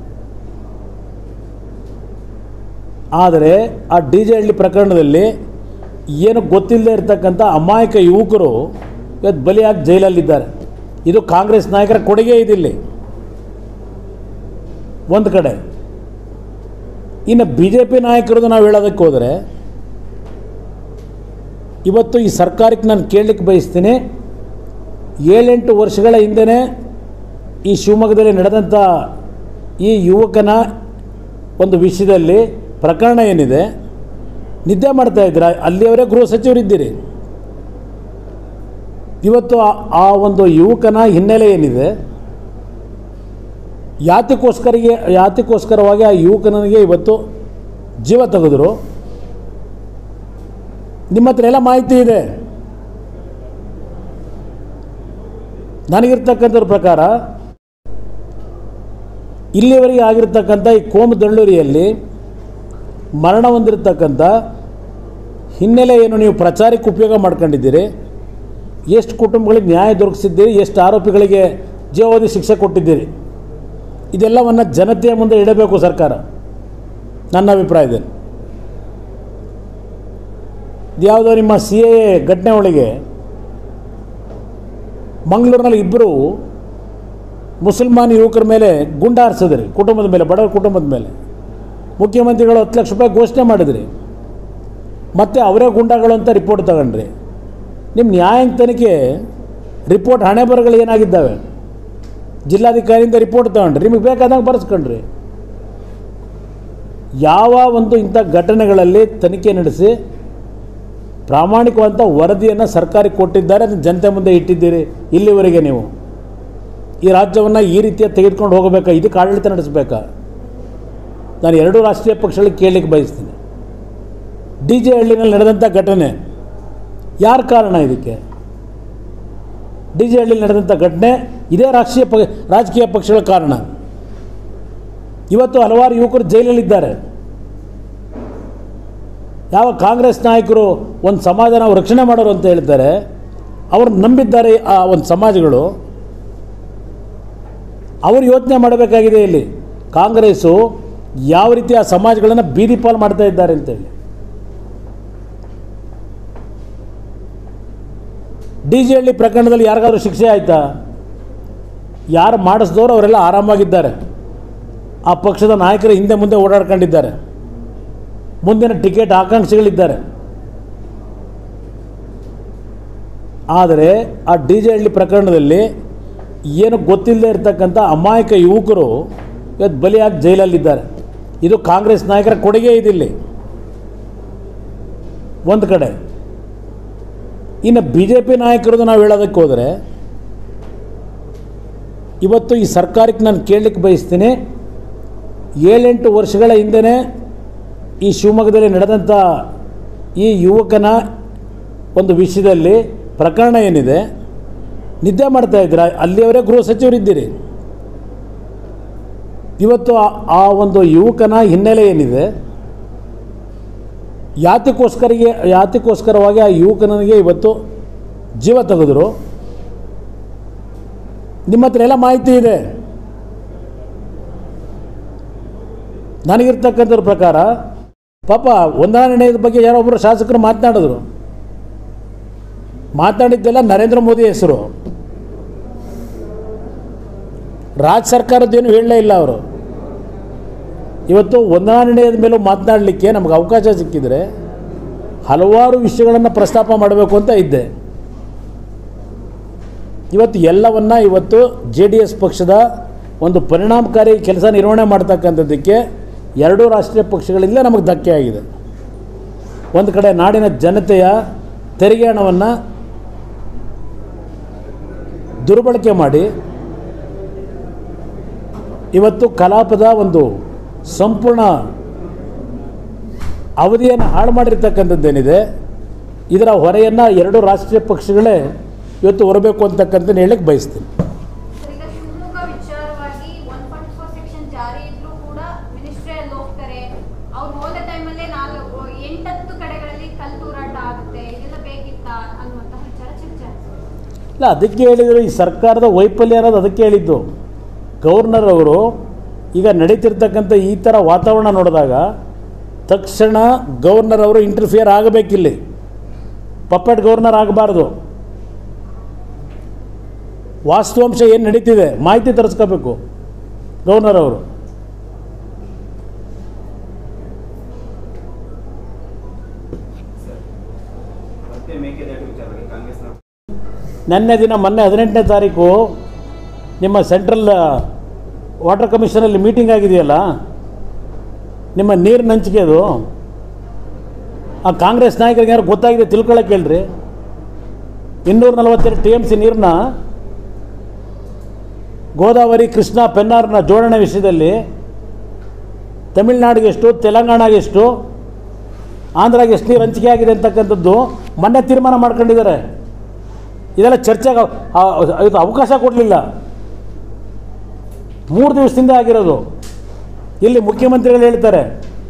[SPEAKER 1] ಆದರೆ ಆ ಡಿ ಜೆ ಹಳ್ಳಿ ಪ್ರಕರಣದಲ್ಲಿ ಏನು ಗೊತ್ತಿಲ್ಲದೆ ಇರತಕ್ಕಂಥ ಅಮಾಯಕ ಯುವಕರು ಇವತ್ತು ಬಲಿಯಾಗಿ ಜೈಲಲ್ಲಿದ್ದಾರೆ. ಇದು ಕಾಂಗ್ರೆಸ್ ನಾಯಕರ ಕೊಡುಗೆ ಇದಿಲ್ಲಿ ಒಂದು ಕಡೆ. ಇನ್ನು ಬಿ ಜೆ ಪಿ ನಾಯಕರದ್ದು ನಾವು ಹೇಳೋದಕ್ಕೆ ಹೋದರೆ, ಇವತ್ತು ಈ ಸರ್ಕಾರಕ್ಕೆ ನಾನು ಕೇಳಲಿಕ್ಕೆ ಬಯಸ್ತೀನಿ, ಏಳೆಂಟು ವರ್ಷಗಳ ಹಿಂದೆ ಈ ಶಿವಮೊಗ್ಗದಲ್ಲಿ ನಡೆದಂಥ ಈ ಯುವಕನ ಒಂದು ವಿಷಯದಲ್ಲಿ ಪ್ರಕರಣ ಏನಿದೆ, ನಿದ್ದೆ ಮಾಡ್ತಾಯಿದ್ದೀರಾ? ಅಲ್ಲಿಯವರೇ ಗೃಹ ಸಚಿವರಿದ್ದೀರಿ. ಇವತ್ತು ಆ ಒಂದು ಯುವಕನ ಹಿನ್ನೆಲೆ ಏನಿದೆ, ಯಾತಕ್ಕೋಸ್ಕರಿಗೆ ಯಾತಕ್ಕೋಸ್ಕರವಾಗಿ ಆ ಯುವಕನಿಗೆ ಇವತ್ತು ಜೀವ ತೆಗೆದರು. ನಿಮ್ಮ ಹತ್ರ ಎಲ್ಲ ಮಾಹಿತಿ ಇದೆ. ನನಗಿರ್ತಕ್ಕಂಥದ್ರ ಪ್ರಕಾರ ಇಲ್ಲಿವರೆಗೆ ಆಗಿರ್ತಕ್ಕಂಥ ಈ ಕೋಮು ದಳ್ಳೂರಿಯಲ್ಲಿ ಮರಣ ಹೊಂದಿರತಕ್ಕಂಥ ಹಿನ್ನೆಲೆ ಏನು ನೀವು ಪ್ರಚಾರಕ್ಕೆ ಉಪಯೋಗ ಮಾಡ್ಕೊಂಡಿದ್ದೀರಿ, ಎಷ್ಟು ಕುಟುಂಬಗಳಿಗೆ ನ್ಯಾಯ ದೊರಕಿಸಿದ್ದೀರಿ, ಎಷ್ಟು ಆರೋಪಿಗಳಿಗೆ ಜೀವಾವಧಿ ಶಿಕ್ಷೆ ಕೊಟ್ಟಿದ್ದೀರಿ, ಇದೆಲ್ಲವನ್ನು ಜನತೆಯ ಮುಂದೆ ಇಡಬೇಕು ಸರ್ಕಾರ, ನನ್ನ ಅಭಿಪ್ರಾಯದಲ್ಲಿ. ಯಾವುದೋ ನಿಮ್ಮ ಸಿ ಎ ಎ ಘಟನೆ ಒಳಗೆ ಮಂಗಳೂರಿನಲ್ಲಿ ಇಬ್ಬರು ಮುಸಲ್ಮಾನ್ ಯುವಕರ ಮೇಲೆ ಗುಂಡು ಹಾರಿಸಿದ್ರಿ, ಕುಟುಂಬದ ಮೇಲೆ, ಬಡವರ ಕುಟುಂಬದ ಮೇಲೆ. ಮುಖ್ಯಮಂತ್ರಿಗಳು ಹತ್ತು ಲಕ್ಷ ರೂಪಾಯಿ ಘೋಷಣೆ ಮಾಡಿದ್ರಿ, ಮತ್ತು ಅವರೇ ಗುಂಡಾಗಳು ಅಂತ ರಿಪೋರ್ಟ್ ತಗೊಂಡ್ರಿ. ನಿಮ್ಮ ನ್ಯಾಯಾಂಗ ತನಿಖೆ ರಿಪೋರ್ಟ್ ಹಣೆ ಬರಗಳು ಏನಾಗಿದ್ದಾವೆ, ಜಿಲ್ಲಾಧಿಕಾರಿಯಿಂದ ರಿಪೋರ್ಟ್ ತಗೊಂಡ್ರಿ, ನಿಮಗೆ ಬೇಕಾದಾಗ ಬರೆಸ್ಕೊಂಡ್ರಿ. ಯಾವ ಒಂದು ಇಂಥ ಘಟನೆಗಳಲ್ಲಿ ತನಿಖೆ ನಡೆಸಿ ಪ್ರಾಮಾಣಿಕವಾದಂಥ ವರದಿಯನ್ನು ಸರ್ಕಾರಕ್ಕೆ ಕೊಟ್ಟಿದ್ದಾರೆ, ಅದನ್ನು ಜನತೆ ಮುಂದೆ ಇಟ್ಟಿದ್ದೀರಿ. ಇಲ್ಲಿವರೆಗೆ ನೀವು ಈ ರಾಜ್ಯವನ್ನು ಈ ರೀತಿಯ ತೆಗೆದುಕೊಂಡು ಹೋಗಬೇಕಾ? ಇದಕ್ಕೆ ಆಡಳಿತ ನಡೆಸಬೇಕಾ? ನಾನು ಎರಡೂ ರಾಷ್ಟ್ರೀಯ ಪಕ್ಷಗಳಿಗೆ ಕೇಳಲಿಕ್ಕೆ ಬಯಸ್ತೀನಿ. ಡಿ ಜೆ ಹಳ್ಳಿನಲ್ಲಿ ನಡೆದಂಥ ಘಟನೆ ಯಾರು ಕಾರಣ? ಇದಕ್ಕೆ ಡಿ ಜೆ ಹಳ್ಳಿಯಲ್ಲಿ ನಡೆದಂಥ ಘಟನೆ ಇದೇ ರಾಷ್ಟ್ರೀಯ ಪ ರಾಜಕೀಯ ಪಕ್ಷಗಳ ಕಾರಣ. ಇವತ್ತು ಹಲವಾರು ಯುವಕರು ಜೈಲಲ್ಲಿದ್ದಾರೆ. ಯಾವ ಕಾಂಗ್ರೆಸ್ ನಾಯಕರು ಒಂದು ಸಮಾಜನ ರಕ್ಷಣೆ ಮಾಡೋರು ಅಂತ ಹೇಳ್ತಾರೆ, ಅವರು ನಂಬಿದ್ದಾರೆ ಆ ಒಂದು ಸಮಾಜಗಳು. ಅವರು ಯೋಚನೆ ಮಾಡಬೇಕಾಗಿದೆ ಇಲ್ಲಿ ಕಾಂಗ್ರೆಸ್ಸು ಯಾವ ರೀತಿ ಆ ಸಮಾಜಗಳನ್ನು ಬೀದಿ ಪಾಲು ಮಾಡ್ತಾ ಇದ್ದಾರೆ ಅಂತೇಳಿ. ಡಿ ಜೆ ಹಳ್ಳಿ ಪ್ರಕರಣದಲ್ಲಿ ಯಾರಿಗಾದ್ರೂ ಶಿಕ್ಷೆ ಆಯಿತಾ? ಯಾರು ಮಾಡಿಸಿದವರು ಅವರೆಲ್ಲ ಆರಾಮಾಗಿದ್ದಾರೆ. ಆ ಪಕ್ಷದ ನಾಯಕರು ಹಿಂದೆ ಮುಂದೆ ಓಡಾಡ್ಕೊಂಡಿದ್ದಾರೆ, ಮುಂದಿನ ಟಿಕೆಟ್ ಆಕಾಂಕ್ಷಿಗಳಿದ್ದಾರೆ. ಆದರೆ ಆ ಡಿ ಜೆ ಹಳ್ಳಿ ಪ್ರಕರಣದಲ್ಲಿ ಏನು ಗೊತ್ತಿಲ್ಲದೆ ಇರತಕ್ಕಂಥ ಅಮಾಯಕ ಯುವಕರು ಇವತ್ತು ಬಲಿಯಾಗಿ ಜೈಲಲ್ಲಿದ್ದಾರೆ. ಇದು ಕಾಂಗ್ರೆಸ್ ನಾಯಕರ ಕೊಡುಗೆ ಇದಿಲ್ಲಿ ಒಂದು ಕಡೆ. ಇನ್ನು ಬಿ ಜೆ ಪಿ ನಾಯಕರದ್ದು ನಾವು ಹೇಳೋದಕ್ಕೆ ಹೋದರೆ, ಇವತ್ತು ಈ ಸರ್ಕಾರಕ್ಕೆ ನಾನು ಕೇಳಲಿಕ್ಕೆ ಬಯಸ್ತೀನಿ, ಏಳೆಂಟು ವರ್ಷಗಳ ಹಿಂದೆ ಈ ಶಿವಮೊಗ್ಗದಲ್ಲಿ ನಡೆದಂಥ ಈ ಯುವಕನ ಒಂದು ವಿಷಯದಲ್ಲಿ ಪ್ರಕರಣ ಏನಿದೆ, ನಿದ್ದೆ ಮಾಡ್ತಾಯಿದ್ದೀರಾ? ಅಲ್ಲಿಯವರೇ ಗೃಹ ಸಚಿವರಿದ್ದೀರಿ. ಇವತ್ತು ಆ ಒಂದು ಯುವಕನ ಹಿನ್ನೆಲೆ ಏನಿದೆ, ಯಾತಕ್ಕೋಸ್ಕರಿಗೆ ಯಾತಕ್ಕೋಸ್ಕರವಾಗಿ ಆ ಯುವಕನಿಗೆ ಇವತ್ತು ಜೀವ ತೆಗೆದರು. ನಿಮ್ಮ ಹತ್ರ ಎಲ್ಲ ಮಾಹಿತಿ ಇದೆ. ನನಗಿರ್ತಕ್ಕಂಥದ್ರ ಪ್ರಕಾರ ಪಾಪ ಒಂದನೇ ನಿರ್ಣಯದ ಬಗ್ಗೆ ಯಾರೊಬ್ಬರು ಶಾಸಕರು ಮಾತನಾಡಿದ್ರು. ಮಾತನಾಡಿದ್ದೆಲ್ಲ ನರೇಂದ್ರ ಮೋದಿ ಹೆಸರು. ರಾಜ್ಯ ಸರ್ಕಾರದ್ದೇನು ಹೇಳಲೇ ಇಲ್ಲ ಅವರು. ಇವತ್ತು ಒಂದನೇ ನಿರ್ಣಯದ ಮೇಲೂ ಮಾತನಾಡಲಿಕ್ಕೆ ನಮಗೆ ಅವಕಾಶ ಸಿಕ್ಕಿದರೆ ಹಲವಾರು ವಿಷಯಗಳನ್ನು ಪ್ರಸ್ತಾಪ ಮಾಡಬೇಕು ಅಂತ ಇದ್ದೆ. ಇವತ್ತು ಎಲ್ಲವನ್ನ ಇವತ್ತು ಜೆ ಡಿ ಎಸ್ ಪಕ್ಷದ ಒಂದು ಪರಿಣಾಮಕಾರಿ ಕೆಲಸ ನಿರ್ವಹಣೆ ಮಾಡ್ತಕ್ಕಂಥದ್ದಕ್ಕೆ ಎರಡೂ ರಾಷ್ಟ್ರೀಯ ಪಕ್ಷಗಳಿಂದ ನಮಗೆ ಧಕ್ಕೆ ಆಗಿದೆ. ಒಂದು ಕಡೆ ನಾಡಿನ ಜನತೆಯ ತೆರಿಗೆ ಹಣವನ್ನು ದುರ್ಬಳಕೆ ಮಾಡಿ ಇವತ್ತು ಕಲಾಪದ ಒಂದು ಸಂಪೂರ್ಣ ಅವಧಿಯನ್ನು ಹಾಳು ಮಾಡಿರ್ತಕ್ಕಂಥದ್ದೇನಿದೆ, ಇದರ ಹೊರೆಯನ್ನು ಎರಡು ರಾಷ್ಟ್ರೀಯ ಪಕ್ಷಗಳೇ ಇವತ್ತು ಹೊರಬೇಕು ಅಂತಕ್ಕಂಥ ಹೇಳಕ್ಕೆ ಬಯಸ್ತೀನಿ. ಇಲ್ಲ, ಅದಕ್ಕೆ ಹೇಳಿದರು ಈ ಸರ್ಕಾರದ ವೈಫಲ್ಯ ಅನ್ನೋದು ಅದಕ್ಕೆ ಹೇಳಿದ್ದು. ಗವರ್ನರ್ ಅವರು ಈಗ ನಡೀತಿರ್ತಕ್ಕಂಥ ಈ ಥರ ವಾತಾವರಣ ನೋಡಿದಾಗ ತಕ್ಷಣ ಗವರ್ನರ್ ಅವರು ಇಂಟರ್ಫಿಯರ್ ಆಗಬೇಕಿಲ್ಲಿ, ಪಪ್ಪೆಟ್ ಗವರ್ನರ್ ಆಗಬಾರ್ದು. ವಾಸ್ತವಾಂಶ ಏನು ನಡೀತಿದೆ ಮಾಹಿತಿ ತರಿಸ್ಕೋಬೇಕು ಗವರ್ನರ್ ಅವರು. ನಿನ್ನೆ ದಿನ ಮೊನ್ನೆ ಹದಿನೆಂಟನೇ ತಾರೀಕು ನಿಮ್ಮ ಸೆಂಟ್ರಲ್ ವಾಟರ್ ಕಮಿಷನಲ್ಲಿ ಮೀಟಿಂಗ್ ಆಗಿದೆಯಲ್ಲ, ನಿಮ್ಮ ನೀರಿನ ಹಂಚಿಕೆ ಅದು, ಆ ಕಾಂಗ್ರೆಸ್ ನಾಯಕರಿಗೆ ಯಾರು ಗೊತ್ತಾಗಿದೆ ತಿಳ್ಕೊಳ್ಳೋಕೆ ಹೇಳ್ರಿ. ಇನ್ನೂರ ನಲವತ್ತೆರಡು ಟಿ ಎಮ್ ಸಿ ನೀರನ್ನ ಗೋದಾವರಿ ಕೃಷ್ಣ ಪೆನ್ನಾರ್ನ ಜೋಡಣೆ ವಿಷಯದಲ್ಲಿ ತಮಿಳ್ನಾಡಿಗೆ ಎಷ್ಟು, ತೆಲಂಗಾಣಗೆ ಎಷ್ಟು, ಆಂಧ್ರಾಗೆ ಎಷ್ಟು ನೀರು ಹಂಚಿಕೆ ಆಗಿದೆ ಅಂತಕ್ಕಂಥದ್ದು ಮೊನ್ನೆ ತೀರ್ಮಾನ ಮಾಡ್ಕೊಂಡಿದ್ದಾರೆ. ಇದೆಲ್ಲ ಚರ್ಚೆಗೆ ಇದು ಅವಕಾಶ ಕೊಡಲಿಲ್ಲ, ಮೂರು ದಿವಸದಿಂದ ಆಗಿರೋದು. ಇಲ್ಲಿ ಮುಖ್ಯಮಂತ್ರಿಗಳು ಹೇಳ್ತಾರೆ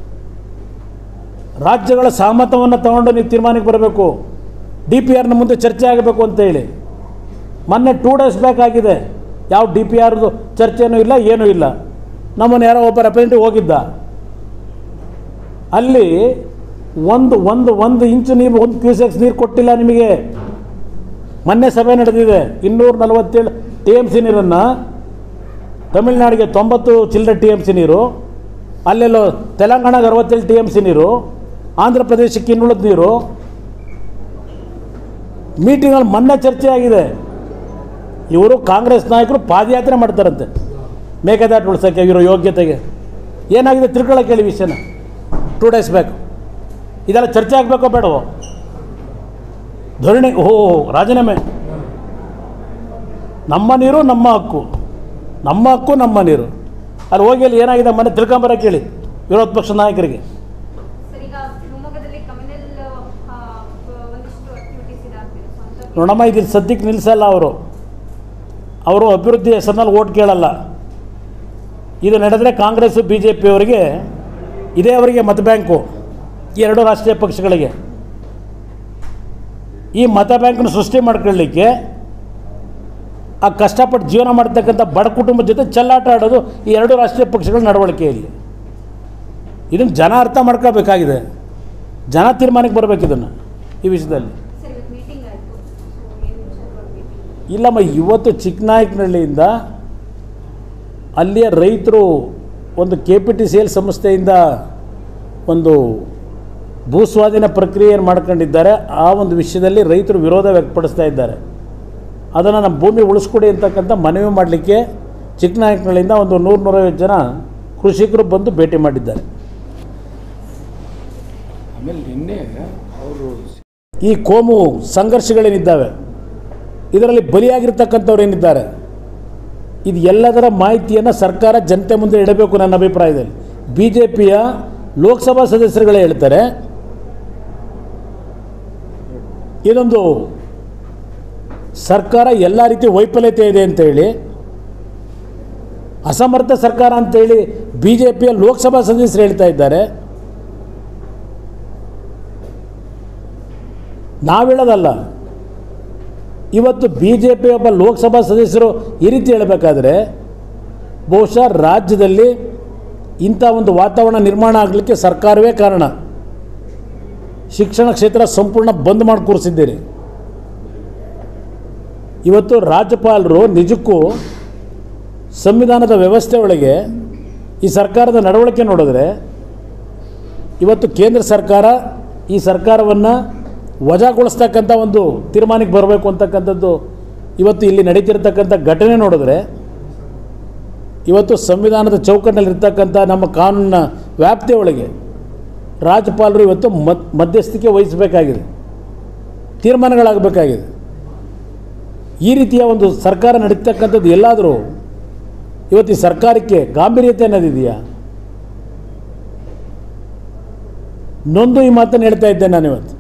[SPEAKER 1] ರಾಜ್ಯಗಳ ಸಹಮತವನ್ನು ತಗೊಂಡು ನೀವು ತೀರ್ಮಾನಕ್ಕೆ ಬರಬೇಕು, ಡಿ ಪಿ ಆರ್ನ ಮುಂದೆ ಚರ್ಚೆ ಆಗಬೇಕು ಅಂತ ಹೇಳಿ. ಮೊನ್ನೆ ಟೂ ಡೇಸ್ ಬ್ಯಾಕ್ ಆಗಿದೆ, ಯಾವ ಡಿ ಪಿ ಆರ್ದು ಚರ್ಚೆನೂ ಇಲ್ಲ, ಏನೂ ಇಲ್ಲ. ನಮ್ಮನ್ನು ಯಾರೋ ಒಬ್ಬ ರೆಪ್ರೆಸೆಂಟೇಟಿವ್ ಹೋಗಿದ್ದ, ಅಲ್ಲಿ ಒಂದು ಒಂದು ಒಂದು ಇಂಚು ನೀರು, ಒಂದು ಕ್ಯೂಸೆಕ್ಸ್ ನೀರು ಕೊಟ್ಟಿಲ್ಲ ನಿಮಗೆ. ಮೊನ್ನೆ ಸಭೆ ನಡೆದಿದೆ, ಇನ್ನೂರ ನಲವತ್ತೇಳು ಟಿ ಎಮ್ ಸಿ ನೀರನ್ನು ತಮಿಳ್ನಾಡಿಗೆ ತೊಂಬತ್ತು ಚಿಲ್ಲರೆ ಟಿ ಎಮ್ ಸಿ ನೀರು, ಅಲ್ಲೆಲ್ಲೋ ತೆಲಂಗಾಣಗೆ ಅರವತ್ತೇಳು ಟಿ ಎಮ್ ಸಿ ನೀರು, ಆಂಧ್ರ ಪ್ರದೇಶಕ್ಕೆ ಇನ್ನುಳಿದ ನೀರು. ಮೀಟಿಂಗಲ್ಲಿ ಮೊನ್ನೆ ಚರ್ಚೆ ಆಗಿದೆ. ಇವರು ಕಾಂಗ್ರೆಸ್ ನಾಯಕರು ಪಾದಯಾತ್ರೆ ಮಾಡ್ತಾರಂತೆ ಮೇಕೆದಾಟು ಉಳಿಸೋಕ್ಕೆ ಇರೋ ಯೋಗ್ಯತೆಗೆ. ಏನಾಗಿದೆ ತಿಳ್ಕೊಳ್ಳೋಕೆ ಹೇಳಿ ವಿಷಯನ. ಟೂ ಡೇಸ್ ಬೇಕು ಇದೆಲ್ಲ ಚರ್ಚೆ ಆಗಬೇಕೋ ಬೇಡವೋ? ಧರಣಿ, ಓಹೋ ರಾಜೀನಾಮೆ. ನಮ್ಮ ನೀರು ನಮ್ಮ ಹಕ್ಕು, ನಮ್ಮ ಹಕ್ಕು ನಮ್ಮ ನೀರು. ಅಲ್ಲಿ ಹೋಗಿ ಅಲ್ಲಿ ಏನಾಗಿದೆ ಮನೆ ತಿಳ್ಕೊಂಬರಕ್ಕೆ ಹೇಳಿ ವಿರೋಧ ಪಕ್ಷ ನಾಯಕರಿಗೆ. ನೋಡಮ್ಮ, ಇದು ಸದ್ಯಕ್ಕೆ ನಿಲ್ಲಿಸಲ್ಲ ಅವರು. ಅವರು ಅಭಿವೃದ್ಧಿ ಹೆಸರಿನಲ್ಲಿ ಓಟ್ ಕೇಳಲ್ಲ. ಇದು ನಡೆದರೆ ಕಾಂಗ್ರೆಸ್ಸು ಬಿ ಜೆ ಪಿಯವರಿಗೆ ಇದೇ ಅವರಿಗೆ ಮತ ಬ್ಯಾಂಕು, ಎರಡು ರಾಷ್ಟ್ರೀಯ ಪಕ್ಷಗಳಿಗೆ. ಈ ಮತ ಬ್ಯಾಂಕನ್ನು ಸೃಷ್ಟಿ ಮಾಡ್ಕೊಳ್ಳಿಕ್ಕೆ ಆ ಕಷ್ಟಪಟ್ಟು ಜೀವನ ಮಾಡ್ತಕ್ಕಂಥ ಬಡ ಕುಟುಂಬದ ಜೊತೆ ಚೆಲ್ಲಾಟ ಆಡೋದು ಈ ಎರಡು ರಾಷ್ಟ್ರೀಯ ಪಕ್ಷಗಳ ನಡವಳಿಕೆಯಲ್ಲಿ. ಇದನ್ನು ಜನ ಅರ್ಥ ಮಾಡ್ಕೋಬೇಕಾಗಿದೆ, ಜನ ತೀರ್ಮಾನಕ್ಕೆ ಬರಬೇಕು ಇದನ್ನು ಈ ವಿಷಯದಲ್ಲಿ. ಇಲ್ಲಮ್ಮ, ಇವತ್ತು ಚಿಕ್ಕನಾಯಕನಹಳ್ಳಿಯಿಂದ ಅಲ್ಲಿಯ ರೈತರು ಒಂದು K P T C L ಸಂಸ್ಥೆಯಿಂದ ಒಂದು ಭೂಸ್ವಾಧೀನ ಪ್ರಕ್ರಿಯೆಯನ್ನು ಮಾಡ್ಕೊಂಡಿದ್ದಾರೆ. ಆ ಒಂದು ವಿಷಯದಲ್ಲಿ ರೈತರು ವಿರೋಧ ವ್ಯಕ್ತಪಡಿಸ್ತಾ ಇದ್ದಾರೆ. ಅದನ್ನು ನಮ್ಮ ಭೂಮಿ ಉಳಿಸ್ಕೊಡಿ ಅಂತಕ್ಕಂಥ ಮನವಿ ಮಾಡಲಿಕ್ಕೆ ಚಿಕ್ಕನಾಯಕನಹಳ್ಳಿಯಿಂದ ಒಂದು ನೂರು ನೂರೈವತ್ತು ಜನ ಕೃಷಿಕರು ಬಂದು ಭೇಟಿ ಮಾಡಿದ್ದಾರೆ.
[SPEAKER 2] ಆಮೇಲೆ ನಿನ್ನೆ ಅವರು
[SPEAKER 1] ಈ ಕೋಮು ಸಂಘರ್ಷಗಳೇನಿದ್ದಾವೆ ಇದರಲ್ಲಿ ಬಲಿಯಾಗಿರ್ತಕ್ಕಂಥವ್ರು ಏನಿದ್ದಾರೆ, ಇದು ಎಲ್ಲದರ ಮಾಹಿತಿಯನ್ನು ಸರ್ಕಾರ ಜನತೆ ಮುಂದೆ ಇಡಬೇಕು. ನನ್ನ ಅಭಿಪ್ರಾಯದಲ್ಲಿ ಬಿ ಜೆ ಪಿಯ ಲೋಕಸಭಾ ಸದಸ್ಯರುಗಳೇ ಹೇಳ್ತಾರೆ ಇದೊಂದು ಸರ್ಕಾರ ಎಲ್ಲ ರೀತಿ ವೈಫಲ್ಯತೆ ಇದೆ ಅಂತೇಳಿ, ಅಸಮರ್ಥ ಸರ್ಕಾರ ಅಂತೇಳಿ ಬಿ ಜೆ ಪಿಯ ಲೋಕಸಭಾ ಸದಸ್ಯರು ಹೇಳ್ತಾ ಇದ್ದಾರೆ. ನಾವು ಹೇಳೋದಲ್ಲ, ಇವತ್ತು ಬಿ ಜೆ ಪಿ ಒಬ್ಬ ಲೋಕಸಭಾ ಸದಸ್ಯರು ಈ ರೀತಿ ಹೇಳಬೇಕಾದ್ರೆ ಬಹುಶಃ ರಾಜ್ಯದಲ್ಲಿ ಇಂಥ ಒಂದು ವಾತಾವರಣ ನಿರ್ಮಾಣ ಆಗಲಿಕ್ಕೆ ಸರ್ಕಾರವೇ ಕಾರಣ. ಶಿಕ್ಷಣ ಕ್ಷೇತ್ರ ಸಂಪೂರ್ಣ ಬಂದ್ ಮಾಡಿ ಕೂರಿಸಿದ್ದೀರಿ. ಇವತ್ತು ರಾಜ್ಯಪಾಲರು ನಿಜಕ್ಕೂ ಸಂವಿಧಾನದ ವ್ಯವಸ್ಥೆ ಒಳಗೆ ಈ ಸರ್ಕಾರದ ನಡವಳಿಕೆ ನೋಡಿದ್ರೆ ಇವತ್ತು ಕೇಂದ್ರ ಸರ್ಕಾರ ಈ ಸರ್ಕಾರವನ್ನು ವಜಾಗೊಳಿಸ್ತಕ್ಕಂಥ ಒಂದು ತೀರ್ಮಾನಕ್ಕೆ ಬರಬೇಕು ಅಂತಕ್ಕಂಥದ್ದು ಇವತ್ತು ಇಲ್ಲಿ ನಡೀತಿರ್ತಕ್ಕಂಥ ಘಟನೆ ನೋಡಿದ್ರೆ ಇವತ್ತು ಸಂವಿಧಾನದ ಚೌಕಟ್ಟಿನಲ್ಲಿರ್ತಕ್ಕಂಥ ನಮ್ಮ ಕಾನೂನಿನ ವ್ಯಾಪ್ತಿಯ ಒಳಗೆ ರಾಜ್ಯಪಾಲರು ಇವತ್ತು ಮದ್ ಮಧ್ಯಸ್ಥಿಕೆ ವಹಿಸಬೇಕಾಗಿದೆ, ತೀರ್ಮಾನಗಳಾಗಬೇಕಾಗಿದೆ. ಈ ರೀತಿಯ ಒಂದು ಸರ್ಕಾರ ನಡೀತಕ್ಕಂಥದ್ದು ಎಲ್ಲಾದರೂ ಇವತ್ತು ಈ ಸರ್ಕಾರಕ್ಕೆ ಗಾಂಭೀರ್ಯತೆ ಅನ್ನೋದಿದೆಯಾ? ನೊಂದು ಈ ಮಾತನ್ನು ಹೇಳ್ತಾ ಇದ್ದೆ ನಾನು. ಇವತ್ತು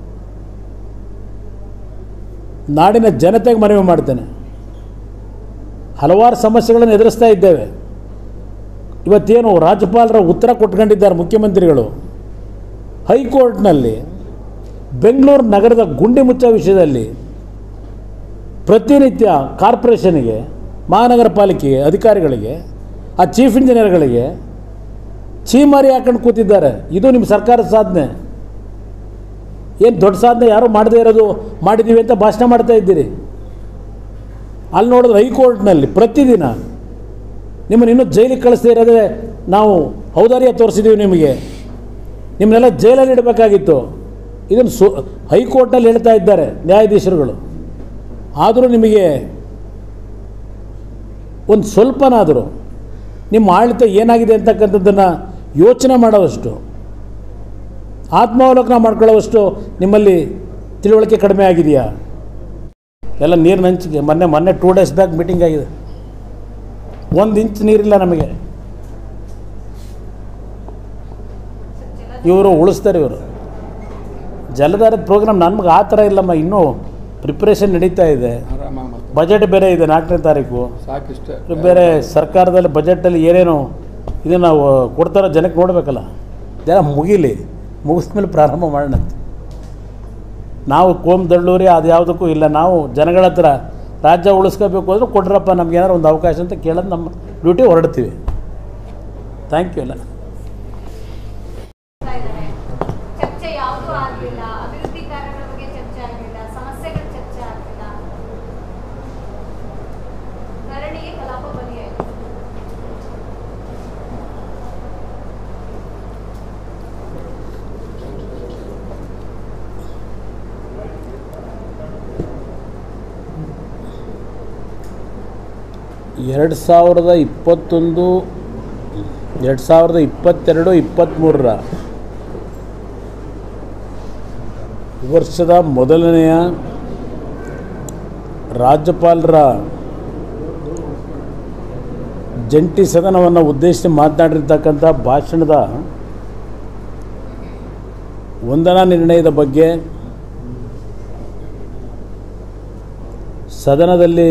[SPEAKER 1] ನಾಡಿನ ಜನತೆಗೆ ಮನವಿ ಮಾಡ್ತೇನೆ. ಹಲವಾರು ಸಮಸ್ಯೆಗಳನ್ನು ಎದುರಿಸ್ತಾ ಇದ್ದೇವೆ. ಇವತ್ತೇನು ರಾಜ್ಯಪಾಲರ ಉತ್ತರ ಕೊಟ್ಕೊಂಡಿದ್ದಾರೆ ಮುಖ್ಯಮಂತ್ರಿಗಳು. ಹೈಕೋರ್ಟ್ನಲ್ಲಿ ಬೆಂಗಳೂರು ನಗರದ ಗುಂಡಿ ಮುಚ್ಚೋ ವಿಷಯದಲ್ಲಿ ಪ್ರತಿನಿತ್ಯ ಕಾರ್ಪೊರೇಷನ್ಗೆ, ಮಹಾನಗರ ಪಾಲಿಕೆಗೆ ಅಧಿಕಾರಿಗಳಿಗೆ, ಆ ಚೀಫ್ ಇಂಜಿನಿಯರ್ಗಳಿಗೆ ಚೀಮಾರಿ ಹಾಕೊಂಡು ಕೂತಿದ್ದಾರೆ. ಇದು ನಿಮ್ಮ ಸರ್ಕಾರದ ಸಾಧನೆ. ಏನು ದೊಡ್ಡ ಸಾಧನೆ ಯಾರೂ ಮಾಡದೇ ಇರೋದು ಮಾಡಿದ್ದೀವಿ ಅಂತ ಭಾಷಣ ಮಾಡ್ತಾ ಇದ್ದೀರಿ. ಅಲ್ಲಿ ನೋಡಿದ್ರೆ ಹೈಕೋರ್ಟ್ನಲ್ಲಿ ಪ್ರತಿದಿನ ನಿಮ್ಮನ್ನು ಇನ್ನೂ ಜೈಲಿಗೆ ಕಳಿಸ್ದೇ ಇರೋದೇ ನಾವು ಔದಾರ್ಯ ತೋರಿಸಿದ್ದೀವಿ ನಿಮಗೆ. ನಿಮ್ಮನ್ನೆಲ್ಲ ಜೈಲಲ್ಲಿ ಇಡಬೇಕಾಗಿತ್ತು. ಇದನ್ನು ಸು ಹೈಕೋರ್ಟ್ನಲ್ಲಿ ಹೇಳ್ತಾ ಇದ್ದಾರೆ ನ್ಯಾಯಾಧೀಶರುಗಳು. ಆದರೂ ನಿಮಗೆ ಒಂದು ಸ್ವಲ್ಪನಾದರೂ ನಿಮ್ಮ ಆಡಳಿತ ಏನಾಗಿದೆ ಅಂತಕ್ಕಂಥದ್ದನ್ನು ಯೋಚನೆ ಮಾಡೋವಷ್ಟು, ಆತ್ಮಾವಲೋಕನ ಮಾಡ್ಕೊಳ್ಳೋವಷ್ಟು ನಿಮ್ಮಲ್ಲಿ ತಿಳುವಳಿಕೆ ಕಡಿಮೆ ಆಗಿದೆಯಾ? ಎಲ್ಲ ನೀರಿನ ಹಂಚಿಗೆ ಮೊನ್ನೆ ಮೊನ್ನೆ ಟೂ ಡೇಸ್ ಬ್ಯಾಕ್ ಮೀಟಿಂಗ್ ಆಗಿದೆ. ಒಂದು ಇಂಚ್ ನೀರಿಲ್ಲ ನಮಗೆ. ಇವರು ಉಳಿಸ್ತಾರೆ. ಇವರು ಜಲಧಾರದ ಪ್ರೋಗ್ರಾಮ್ ನಮಗೆ ಆ ಥರ ಇಲ್ಲಮ್ಮ. ಇನ್ನೂ ಪ್ರಿಪ್ರೇಷನ್ ನಡೀತಾ ಇದೆ. ಬಜೆಟ್ ಬೇರೆ ಇದೆ ನಾಲ್ಕನೇ ತಾರೀಕು.
[SPEAKER 2] ಸಾಕಿಷ್ಟು
[SPEAKER 1] ಬೇರೆ ಸರ್ಕಾರದಲ್ಲಿ ಬಜೆಟಲ್ಲಿ ಏನೇನು ಇದು ನಾವು ಕೊಡ್ತಾರೋ ಜನಕ್ಕೆ ನೋಡಬೇಕಲ್ಲ. ಜನ ಮುಗೀಲಿ, ಮುಗಿಸ್ಮೇಲೆ ಪ್ರಾರಂಭ ಮಾಡೋಣ. ನಾವು ಕೋಮ್ ದಳ್ಳೂರಿ ಅದು ಯಾವುದಕ್ಕೂ ಇಲ್ಲ. ನಾವು ಜನಗಳ ಹತ್ರ ರಾಜ್ಯ ಉಳಿಸ್ಕೋಬೇಕು ಅಂದರೆ ಕೊಡ್ರಪ್ಪ ನಮ್ಗೆ ಏನಾರು ಒಂದು ಅವಕಾಶ ಅಂತ ಕೇಳೋದು ನಮ್ಮ ಡ್ಯೂಟಿ. ಹೊರಡ್ತೀವಿ. Thank you. ಎಲ್ಲ ಎರಡು ಸಾವಿರದ ಇಪ್ಪತ್ತೊಂದು ಎರಡು ಸಾವಿರದ ಇಪ್ಪತ್ತೆರಡು ಇಪ್ಪತ್ತ್ಮೂರರ ವರ್ಷದ ಮೊದಲನೆಯ ರಾಜ್ಯಪಾಲರ ಜಂಟಿ ಸದನವನ್ನು ಉದ್ದೇಶಿಸಿ ಮಾತನಾಡಿರ್ತಕ್ಕಂಥ ಭಾಷಣದ ವಂದನಾ ನಿರ್ಣಯದ ಬಗ್ಗೆ ಸದನದಲ್ಲಿ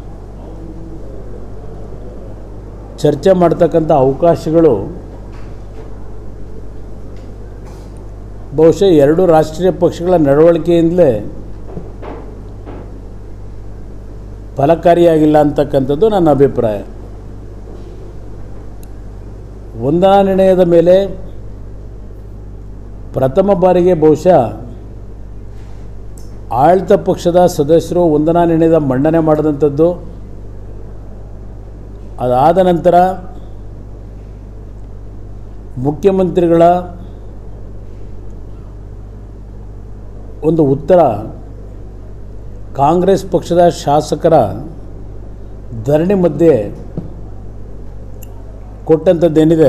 [SPEAKER 1] ಚರ್ಚೆ ಮಾಡ್ತಕ್ಕಂಥ ಅವಕಾಶಗಳು ಬಹುಶಃ ಎರಡು ರಾಷ್ಟ್ರೀಯ ಪಕ್ಷಗಳ ನಡವಳಿಕೆಯಿಂದಲೇ ಫಲಕಾರಿಯಾಗಿಲ್ಲ ಅಂತಕ್ಕಂಥದ್ದು ನನ್ನ ಅಭಿಪ್ರಾಯ. ವಂದನಾ ನಿರ್ಣಯದ ಮೇಲೆ ಪ್ರಥಮ ಬಾರಿಗೆ ಬಹುಶಃ ಆಡಳಿತ ಪಕ್ಷದ ಸದಸ್ಯರು ವಂದನಾ ನಿರ್ಣಯದ ಮಂಡನೆ ಮಾಡಿದಂಥದ್ದು. ಅದಾದ ನಂತರ ಮುಖ್ಯಮಂತ್ರಿಗಳ ಒಂದು ಉತ್ತರ ಕಾಂಗ್ರೆಸ್ ಪಕ್ಷದ ಶಾಸಕರ ಧರಣಿ ಮಧ್ಯೆ ಕೊಟ್ಟಂಥದ್ದೇನಿದೆ,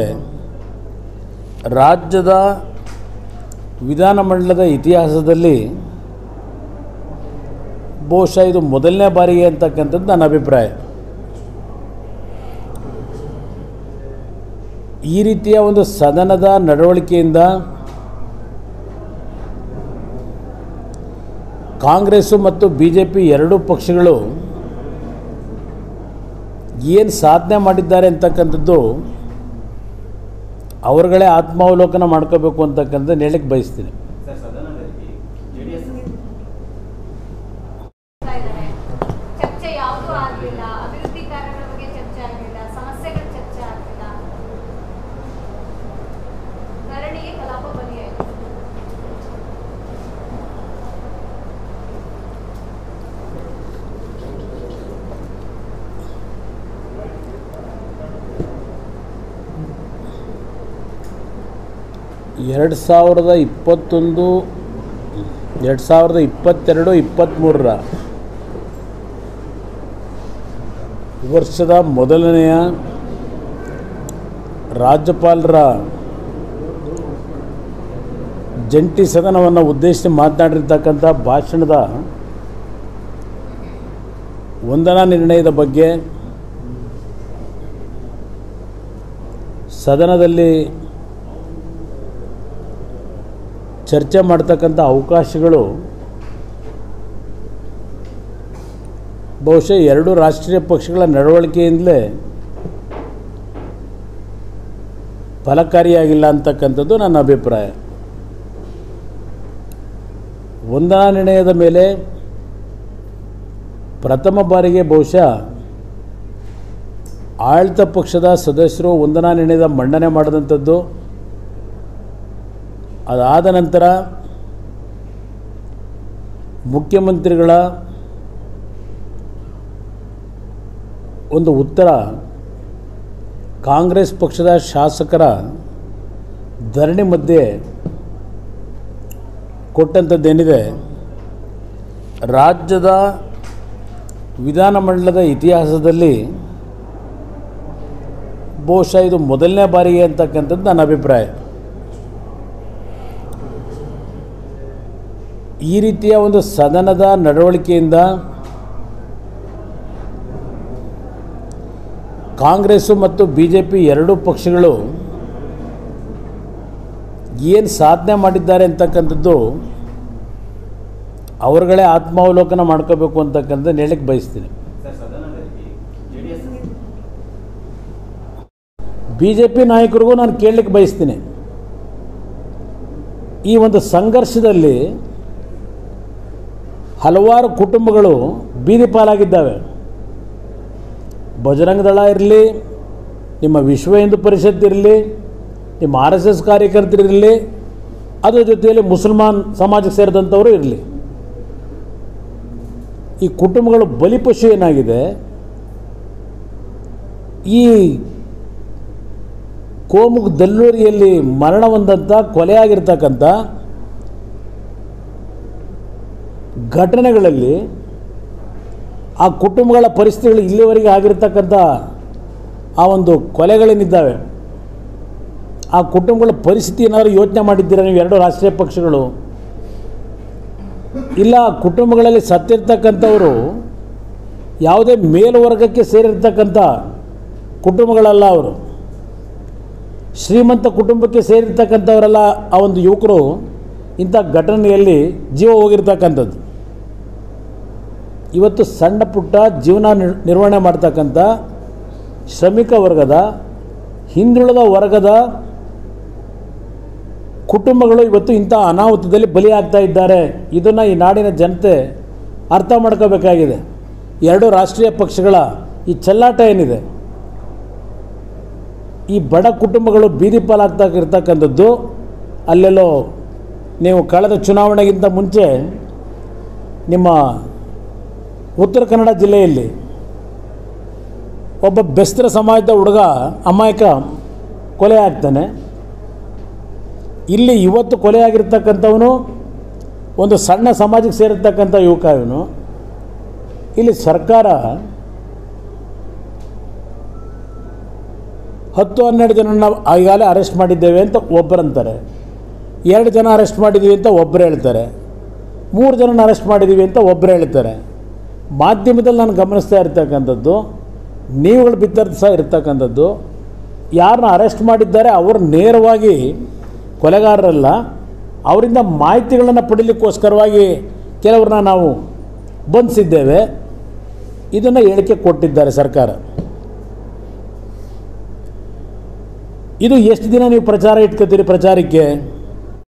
[SPEAKER 1] ರಾಜ್ಯದ ವಿಧಾನಮಂಡಲದ ಇತಿಹಾಸದಲ್ಲಿ ಬಹುಶಃ ಇದು ಮೊದಲನೇ ಬಾರಿಗೆ ಅಂತಕ್ಕಂಥದ್ದು ನನ್ನ ಅಭಿಪ್ರಾಯ. ಈ ರೀತಿಯ ಒಂದು ಸದನದ ನಡವಳಿಕೆಯಿಂದ ಕಾಂಗ್ರೆಸ್ಸು ಮತ್ತು ಬಿ ಜೆ ಪಿ ಎರಡೂ ಪಕ್ಷಗಳು ಏನು ಸಾಧನೆ ಮಾಡಿದ್ದಾರೆ ಅಂತಕ್ಕಂಥದ್ದು ಅವರುಗಳೇ ಆತ್ಮಾವಲೋಕನ ಮಾಡ್ಕೋಬೇಕು ಅಂತಕ್ಕಂಥದ್ದು ಹೇಳಕ್ಕೆ ಬಯಸ್ತೀನಿ. ಎರಡು ಸಾವಿರದ ಇಪ್ಪತ್ತೊಂದು ಎರಡು ಸಾವಿರದ ಇಪ್ಪತ್ತೆರಡು ಇಪ್ಪತ್ತ್ಮೂರರ ವರ್ಷದ ಮೊದಲನೆಯ ರಾಜ್ಯಪಾಲರ ಜಂಟಿ ಸದನವನ್ನು ಉದ್ದೇಶಿಸಿ ಮಾತನಾಡಿರ್ತಕ್ಕಂಥ ಭಾಷಣದ ವಂದನಾ ನಿರ್ಣಯದ ಬಗ್ಗೆ ಸದನದಲ್ಲಿ ಚರ್ಚೆ ಮಾಡ್ತಕ್ಕಂಥ ಅವಕಾಶಗಳು ಬಹುಶಃ ಎರಡು ರಾಷ್ಟ್ರೀಯ ಪಕ್ಷಗಳ ನಡವಳಿಕೆಯಿಂದಲೇ ಫಲಕಾರಿಯಾಗಿಲ್ಲ ಅಂತಕ್ಕಂಥದ್ದು ನನ್ನ ಅಭಿಪ್ರಾಯ. ವಂದನಾ ನಿರ್ಣಯದ ಮೇಲೆ ಪ್ರಥಮ ಬಾರಿಗೆ ಬಹುಶಃ ಆಡಳಿತ ಪಕ್ಷದ ಸದಸ್ಯರು ವಂದನಾ ನಿರ್ಣಯದ ಮಂಡನೆ ಮಾಡಿದಂಥದ್ದು, ಅದಾದ ನಂತರ ಮುಖ್ಯಮಂತ್ರಿಗಳ ಒಂದು ಉತ್ತರ ಕಾಂಗ್ರೆಸ್ ಪಕ್ಷದ ಶಾಸಕರ ಧರಣಿ ಮಧ್ಯೆ ಕೊಟ್ಟಂಥದ್ದೇನಿದೆ, ರಾಜ್ಯದ ವಿಧಾನಮಂಡಲದ ಇತಿಹಾಸದಲ್ಲಿ ಬಹುಶಃ ಇದು ಮೊದಲನೇ ಬಾರಿಗೆ ಅಂತಕ್ಕಂಥದ್ದು ನನ್ನ ಅಭಿಪ್ರಾಯ. ಈ ರೀತಿಯ ಒಂದು ಸದನದ ನಡವಳಿಕೆಯಿಂದ ಕಾಂಗ್ರೆಸ್ಸು ಮತ್ತು ಬಿ ಜೆ ಪಿ ಎರಡೂ ಪಕ್ಷಗಳು ಏನು ಸಾಧನೆ ಮಾಡಿದ್ದಾರೆ ಅಂತಕ್ಕಂಥದ್ದು ಅವರುಗಳೇ ಆತ್ಮಾವಲೋಕನ ಮಾಡ್ಕೋಬೇಕು ಅಂತಕ್ಕಂಥದ್ದು ಹೇಳಕ್ಕೆ ಬಯಸ್ತೀನಿ. ಬಿ ಜೆ ಪಿ ನಾಯಕರಿಗೂ ನಾನು ಕೇಳಲಿಕ್ಕೆ ಬಯಸ್ತೀನಿ, ಈ ಒಂದು ಸಂಘರ್ಷದಲ್ಲಿ ಹಲವಾರು ಕುಟುಂಬಗಳು ಬೀದಿ ಪಾಲಾಗಿದ್ದಾವೆ. ಬಜರಂಗ ದಳ ಇರಲಿ, ನಿಮ್ಮ ವಿಶ್ವ ಹಿಂದೂ ಪರಿಷತ್ ಇರಲಿ, ನಿಮ್ಮ ಆರ್ ಎಸ್ ಎಸ್ ಕಾರ್ಯಕರ್ತರಿರಲಿ, ಅದರ ಜೊತೆಯಲ್ಲಿ ಮುಸಲ್ಮಾನ್ ಸಮಾಜಕ್ಕೆ ಸೇರಿದಂಥವರು ಇರಲಿ, ಈ ಕುಟುಂಬಗಳು ಬಲಿಪಶು ಏನಾಗಿದೆ, ಈ ಕೋಮು ದಲ್ಲೂರಿಯಲ್ಲಿ ಮರಣ ಹೊಂದಂಥ ಕೊಲೆಯಾಗಿರ್ತಕ್ಕಂಥ ಘಟನೆಗಳಲ್ಲಿ ಆ ಕುಟುಂಬಗಳ ಪರಿಸ್ಥಿತಿಗಳು ಇಲ್ಲಿವರೆಗೆ ಆಗಿರ್ತಕ್ಕಂಥ ಆ ಒಂದು ಕೊಲೆಗಳೇನಿದ್ದಾವೆ, ಆ ಕುಟುಂಬಗಳ ಪರಿಸ್ಥಿತಿ ಏನಾದರೂ ಯೋಚನೆ ಮಾಡಿದ್ದೀರಾ ನೀವು ಎರಡು ರಾಷ್ಟ್ರೀಯ ಪಕ್ಷಗಳು? ಇಲ್ಲ, ಕುಟುಂಬಗಳಲ್ಲಿ ಸತ್ತಿರ್ತಕ್ಕಂಥವರು ಯಾವುದೇ ಮೇಲ್ವರ್ಗಕ್ಕೆ ಸೇರಿರ್ತಕ್ಕಂಥ ಕುಟುಂಬಗಳಲ್ಲ, ಅವರು ಶ್ರೀಮಂತ ಕುಟುಂಬಕ್ಕೆ ಸೇರಿರ್ತಕ್ಕಂಥವರೆಲ್ಲ. ಆ ಒಂದು ಯುವಕರು ಇಂಥ ಘಟನೆಯಲ್ಲಿ ಜೀವ ಹೋಗಿರ್ತಕ್ಕಂಥದ್ದು. ಇವತ್ತು ಸಣ್ಣ ಪುಟ್ಟ ಜೀವನ ನಿರ್ವಹಣೆ ಮಾಡ್ತಕ್ಕಂಥ ಶ್ರಮಿಕ ವರ್ಗದ, ಹಿಂದುಳಿದ ವರ್ಗದ ಕುಟುಂಬಗಳು ಇವತ್ತು ಇಂಥ ಅನಾಹುತದಲ್ಲಿ ಬಲಿಯಾಗ್ತಾ ಇದ್ದಾರೆ. ಇದನ್ನು ಈ ನಾಡಿನ ಜನತೆ ಅರ್ಥ ಮಾಡ್ಕೋಬೇಕಾಗಿದೆ. ಎರಡು ರಾಷ್ಟ್ರೀಯ ಪಕ್ಷಗಳ ಈ ಚೆಲ್ಲಾಟ ಏನಿದೆ, ಈ ಬಡ ಕುಟುಂಬಗಳು ಬೀದಿ ಪಾಲಾಗ್ತಾ ಇರ್ತಕ್ಕಂಥದ್ದು, ಅಲ್ಲೆಲ್ಲೋ ನೀವು ಕಳೆದ ಚುನಾವಣೆಗಿಂತ ಮುಂಚೆ ನಿಮ್ಮ ಉತ್ತರ ಕನ್ನಡ ಜಿಲ್ಲೆಯಲ್ಲಿ ಒಬ್ಬ ಬೆಸ್ತರ ಸಮಾಜದ ಹುಡುಗ ಅಮಾಯಕ ಕೊಲೆ ಆಗ್ತಾನೆ. ಇಲ್ಲಿ ಇವತ್ತು ಕೊಲೆಯಾಗಿರ್ತಕ್ಕಂಥವನು ಒಂದು ಸಣ್ಣ ಸಮಾಜಕ್ಕೆ ಸೇರಿರ್ತಕ್ಕಂಥ ಯುವಕ. ಇವನು ಇಲ್ಲಿ ಸರ್ಕಾರ ಹತ್ತು ಹನ್ನೆರಡು ಜನನ ಈಗಾಗಲೇ ಅರೆಸ್ಟ್ ಮಾಡಿದ್ದೇವೆ ಅಂತ ಒಬ್ಬರಂತಾರೆ, ಎರಡು ಜನ ಅರೆಸ್ಟ್ ಮಾಡಿದ್ದೀವಿ ಅಂತ ಒಬ್ಬರು ಹೇಳ್ತಾರೆ, ಮೂರು ಜನನ ಅರೆಸ್ಟ್ ಮಾಡಿದ್ದೀವಿ ಅಂತ ಒಬ್ಬರು ಹೇಳ್ತಾರೆ. ಮಾಧ್ಯಮದಲ್ಲಿ ನಾನು ಗಮನಿಸ್ತಾ ಇರ್ತಕ್ಕಂಥದ್ದು, ನೀವುಗಳು ಬಿತ್ತರಿಸ್ತಾ ಇರ್ತಕ್ಕಂಥದ್ದು, ಯಾರನ್ನ ಅರೆಸ್ಟ್ ಮಾಡಿದ್ದಾರೆ ಅವರು ನೇರವಾಗಿ ಕೊಲೆಗಾರರಲ್ಲ, ಅವರಿಂದ ಮಾಹಿತಿಗಳನ್ನು ಪಡೀಲಿಕ್ಕೋಸ್ಕರವಾಗಿ ಕೆಲವ್ರನ್ನ ನಾವು ಬಂಧಿಸಿದ್ದೇವೆ, ಇದನ್ನು ಹೇಳಿಕೆ ಕೊಟ್ಟಿದ್ದಾರೆ ಸರ್ಕಾರ. ಇದು ಎಷ್ಟು ದಿನ ನೀವು ಪ್ರಚಾರ ಇಟ್ಕೋತೀರಿ? ಪ್ರಚಾರಕ್ಕೆ